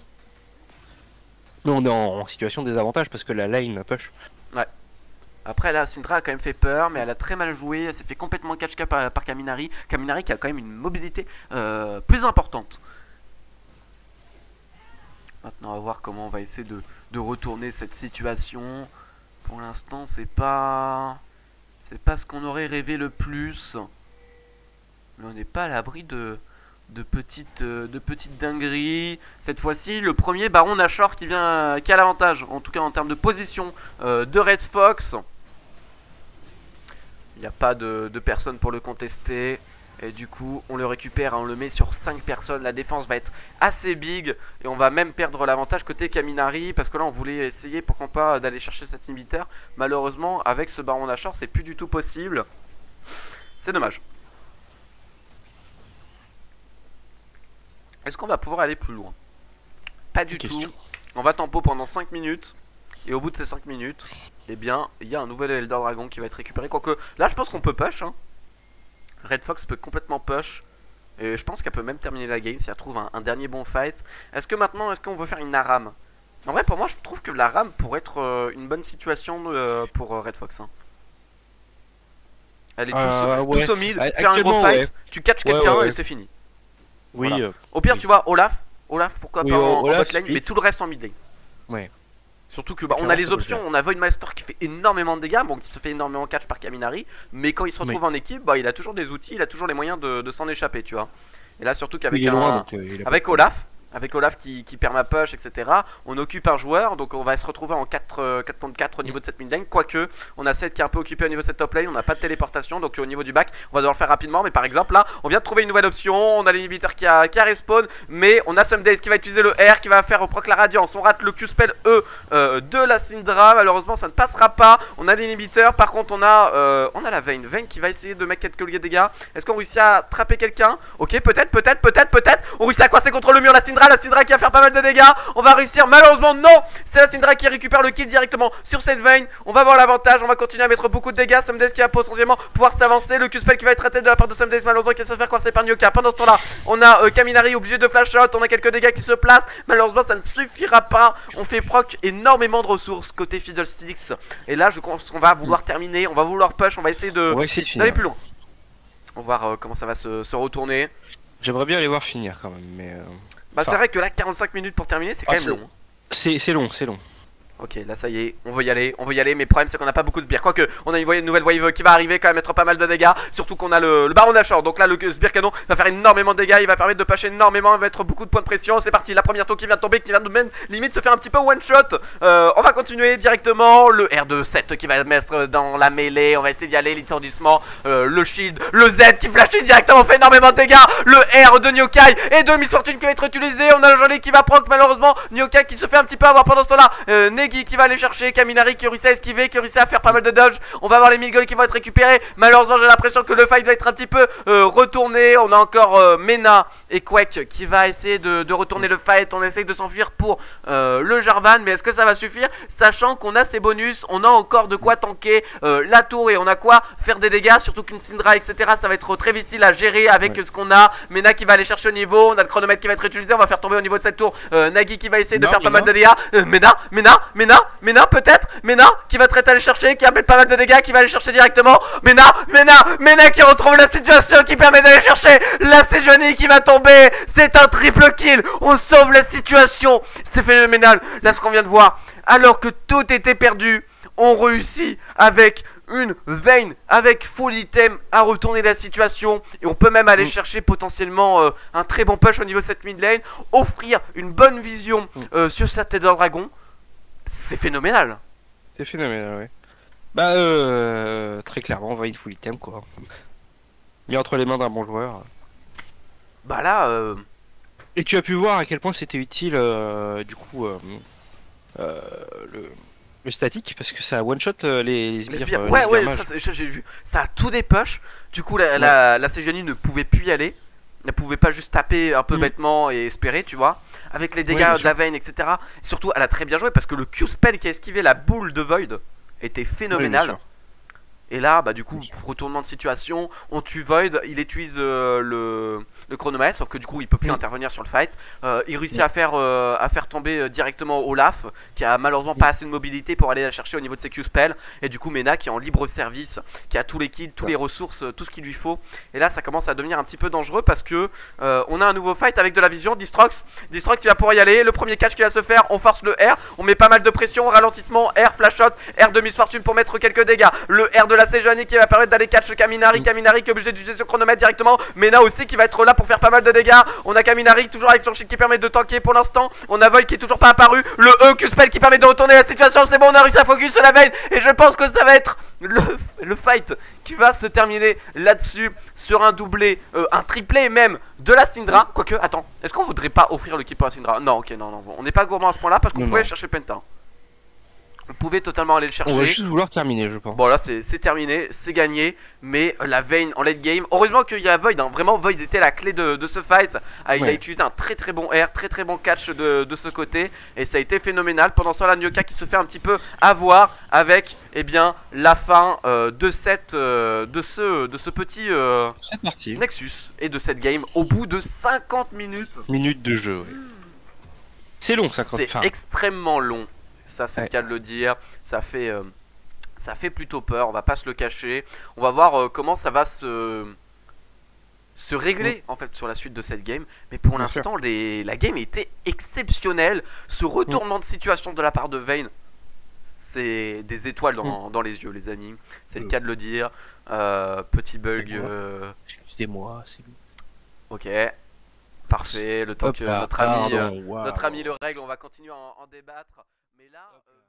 Nous, on est en, en situation de désavantage parce que la lane push. Après là, Syndra a quand même fait peur, mais elle a très mal joué. Elle s'est fait complètement catch-up par, par Kaminari. Kaminari qui a quand même une mobilité euh, plus importante. Maintenant, on va voir comment on va essayer de, de retourner cette situation. Pour l'instant, c'est pas... C'est pas ce qu'on aurait rêvé le plus. Mais on n'est pas à l'abri de, de, petites, euh, de petites dingueries. Cette fois-ci, le premier Baron Nashor qui, vient, qui a l'avantage, en tout cas en termes de position euh, de Red Fox. Il n'y a pas de, de personne pour le contester. Et du coup, on le récupère, hein, on le met sur cinq personnes. La défense va être assez big. Et on va même perdre l'avantage côté Kaminari. Parce que là, on voulait essayer, pourquoi pas, d'aller chercher cet inhibiteur. Malheureusement, avec ce Baron Nashor, c'est plus du tout possible. C'est dommage. Est-ce qu'on va pouvoir aller plus loin? Pas du Question. tout. On va tempo pendant cinq minutes. Et au bout de ces cinq minutes, eh bien, il y a un nouvel Elder Dragon qui va être récupéré. Quoique, là, je pense qu'on peut push. Hein. Red Fox peut complètement push. Et je pense qu'elle peut même terminer la game si elle trouve un, un dernier bon fight. Est-ce que maintenant, est-ce qu'on veut faire une Aram? En vrai, pour moi, je trouve que la Ram pourrait être euh, une bonne situation euh, pour euh, Red Fox. Hein. Elle est Euh, tous, ouais. tous au mid, A- faire un gros actuellement, fight, ouais. tu catches Ouais, quelqu'un ouais, ouais. et c'est fini. Oui, Voilà. euh, Au pire, Oui. tu vois, Olaf, Olaf pourquoi Oui, pas en, en Olaf, bot lane, split. mais tout le reste en mid lane. ouais. Surtout que bah, on Clairement, a les ça peut le options, faire. on a Voidmaster qui fait énormément de dégâts, bon qui se fait énormément catch par Kaminari, mais quand il se retrouve en équipe, bah, il a toujours des outils, il a toujours les moyens de, de s'en échapper, tu vois. Et là surtout qu'avec Il est loin, un, donc, euh, il a pas avec de- Olaf, avec Olaf qui, qui perd ma push, et cetera. On occupe un joueur, donc on va se retrouver en quatre contre quatre au niveau de cette mid lane. Quoique, on a Seth qui est un peu occupé au niveau de cette top lane, on n'a pas de téléportation, donc au niveau du back, on va devoir le faire rapidement. Mais par exemple, là, on vient de trouver une nouvelle option, on a l'inhibiteur qui a, qui a respawn, mais on a Somedays qui va utiliser le R, qui va faire proc la radiance. On rate le Q-spell E euh, de la Syndra, malheureusement ça ne passera pas. On a l'inhibiteur, par contre, on a, euh, on a la Vayne. Vayne qui va essayer de mettre quelques dégâts. Est-ce qu'on réussit à attraper quelqu'un? Ok, peut-être, peut-être, peut-être, peut-être. On réussit à coincer contre le mur la Syndra. Syndra, la Syndra qui va faire pas mal de dégâts. On va réussir, malheureusement non. C'est la Syndra qui récupère le kill directement sur cette Vayne. On va avoir l'avantage, on va continuer à mettre beaucoup de dégâts. Sumdaze qui va potentiellement pouvoir s'avancer. Le Q-spell qui va être raté de la part de Sumdaze, malheureusement qui va se faire coincer par Nyoka. Pendant ce temps là, on a euh, Kaminari obligé de flash out. On a quelques dégâts qui se placent. Malheureusement ça ne suffira pas. On fait proc énormément de ressources côté Fiddlesticks. Et là je pense qu'on va vouloir terminer. On va vouloir push, on va essayer de d'aller plus loin. On va voir euh, comment ça va se, se retourner. J'aimerais bien les voir finir quand même, mais... Euh... Bah c'est vrai que là quarante-cinq minutes pour terminer c'est quand ah, même long. C'est long, c'est long. Ok, là ça y est, on veut y aller, on veut y aller, mais le problème c'est qu'on n'a pas beaucoup de sbires. Quoique, on a une, une nouvelle wave qui va arriver, quand même mettre pas mal de dégâts. Surtout qu'on a le, le baron d'Ashore. Donc là, le sbire canon va faire énormément de dégâts, il va permettre de patcher énormément, il va être beaucoup de points de pression. C'est parti, la première tour qui vient de tomber, qui vient de même limite se faire un petit peu one shot. Euh, on va continuer directement. Le R deux sept qui va mettre dans la mêlée, on va essayer d'y aller, l'étourdissement. Euh, le shield, le Z qui flash directement, fait énormément de dégâts. Le R de Nyokai et de Miss Fortune qui va être utilisé. On a le Jolie qui va proc, malheureusement. Nyokai qui se fait un petit peu avoir pendant ce temps-là. Euh, Negi qui va aller chercher. Kaminari qui réussit à esquiver, qui réussit à faire pas mal de dodge. On va avoir les mille gold qui vont être récupérés. Malheureusement j'ai l'impression que le fight va être un petit peu euh, retourné. On a encore euh, Mena et Quake qui va essayer de, de retourner le fight. On essaye de s'enfuir pour euh, le Jarvan. Mais est-ce que ça va suffire? Sachant qu'on a ses bonus, on a encore de quoi tanker euh, la tour et on a quoi faire des dégâts. Surtout qu'une Syndra etc, ça va être très difficile à gérer avec ouais. ce qu'on a. Mena qui va aller chercher au niveau. On a le chronomètre qui va être utilisé. On va faire tomber au niveau de cette tour euh, Nagi qui va essayer non, de faire pas non. mal de dégâts. euh, Mena, Mena, Mena, Mena peut-être Mena qui va très aller chercher, qui va mettre pas mal de dégâts, qui va aller chercher directement. Mena, Mena, Mena qui retrouve la situation, qui permet d'aller chercher la Sejuani qui va tomber. C'est un triple kill, on sauve la situation. C'est phénoménal, là ce qu'on vient de voir. Alors que tout était perdu, on réussit avec une Vayne, avec full item à retourner la situation. Et on peut même aller mm. chercher potentiellement euh, un très bon push au niveau de cette mid lane. Offrir une bonne vision euh, sur cette Tether Dragon. C'est phénoménal. C'est phénoménal, ouais. Bah, euh, très clairement, on va une full item, quoi. Mis entre les mains d'un bon joueur. Bah là, euh... Et tu as pu voir à quel point c'était utile, euh, du coup, euh, euh, le, le statique, parce que ça one-shot euh, les, les sbires. Euh, ouais, ouais, ça j'ai vu. Ça a tout des push. Du coup, la, ouais. la, la Sejuani ne pouvait plus y aller. Elle pouvait pas juste taper un peu mmh. bêtement et espérer, tu vois. Avec les dégâts ouais, de la Vayne, et cetera. Et surtout, elle a très bien joué parce que le Q-spell qui a esquivé la boule de Void était phénoménal. Ouais, et là, bah du coup, retournement de situation, on tue Void, il utilise euh, le, le chronomètre, sauf que du coup, il peut plus mmh. intervenir sur le fight. Euh, il réussit mmh. à, faire, euh, à faire tomber euh, directement Olaf, qui a malheureusement mmh. pas assez de mobilité pour aller la chercher au niveau de ses Q-spells. Et du coup, Mena qui est en libre service, qui a tous les kills, tous ouais. les ressources, tout ce qu'il lui faut. Et là, ça commence à devenir un petit peu dangereux parce que euh, on a un nouveau fight avec de la vision. Distrox, Distrox, il va pouvoir y aller. Le premier catch qui va se faire, on force le R, on met pas mal de pression, ralentissement, R, flash shot, R de Miss Fortune pour mettre quelques dégâts. Le R de la Sejuani qui va permettre d'aller catch Kaminari. Kaminari qui est obligé d'utiliser ce chronomètre directement. Mena aussi qui va être là pour faire pas mal de dégâts. On a Kaminari toujours avec son shield qui permet de tanker pour l'instant. On a Void qui est toujours pas apparu. Le E Q-spell qui permet de retourner la situation. C'est bon, on a réussi à focus sur la Vayne. Et je pense que ça va être le, le fight qui va se terminer là-dessus. Sur un doublé, euh, un triplé même de la Syndra. Quoique, attends, est-ce qu'on voudrait pas offrir le kill pour la Syndra? Non, ok, non, non, on n'est pas gourmand à ce point là parce qu'on pouvait non. chercher Penta. On pouvait totalement aller le chercher. On va juste vouloir terminer, je pense. Bon, là, c'est terminé, c'est gagné. Mais la Vayne en late game. Heureusement qu'il y a Void. Hein. Vraiment, Void était la clé de, de ce fight. Ah, il ouais. a utilisé un très très bon R, très très bon catch de, de ce côté. Et ça a été phénoménal. Pendant ce temps, la Nyoka qui se fait un petit peu avoir avec eh bien, la fin euh, de, cette, euh, de, ce, de ce petit euh, cette partie. Nexus et de cette game au bout de cinquante minutes. Minutes de jeu, oui. C'est long, cinquante. C'est extrêmement long. Ça c'est ouais. le cas de le dire, ça fait, euh, ça fait plutôt peur, on va pas se le cacher. On va voir euh, comment ça va se, se régler mmh. en fait sur la suite de cette game. Mais pour l'instant la game était exceptionnelle. Ce retournement mmh. de situation de la part de Vayne, c'est des étoiles dans, mmh. dans les yeux les amis. C'est mmh. le cas de le dire. euh, Petit bug euh... C'est moi, c'est lui. Ok, parfait, le temps Hop, que notre ami, pardon, euh, wow. notre ami le règle, on va continuer à en, en débattre. Mais là, euh...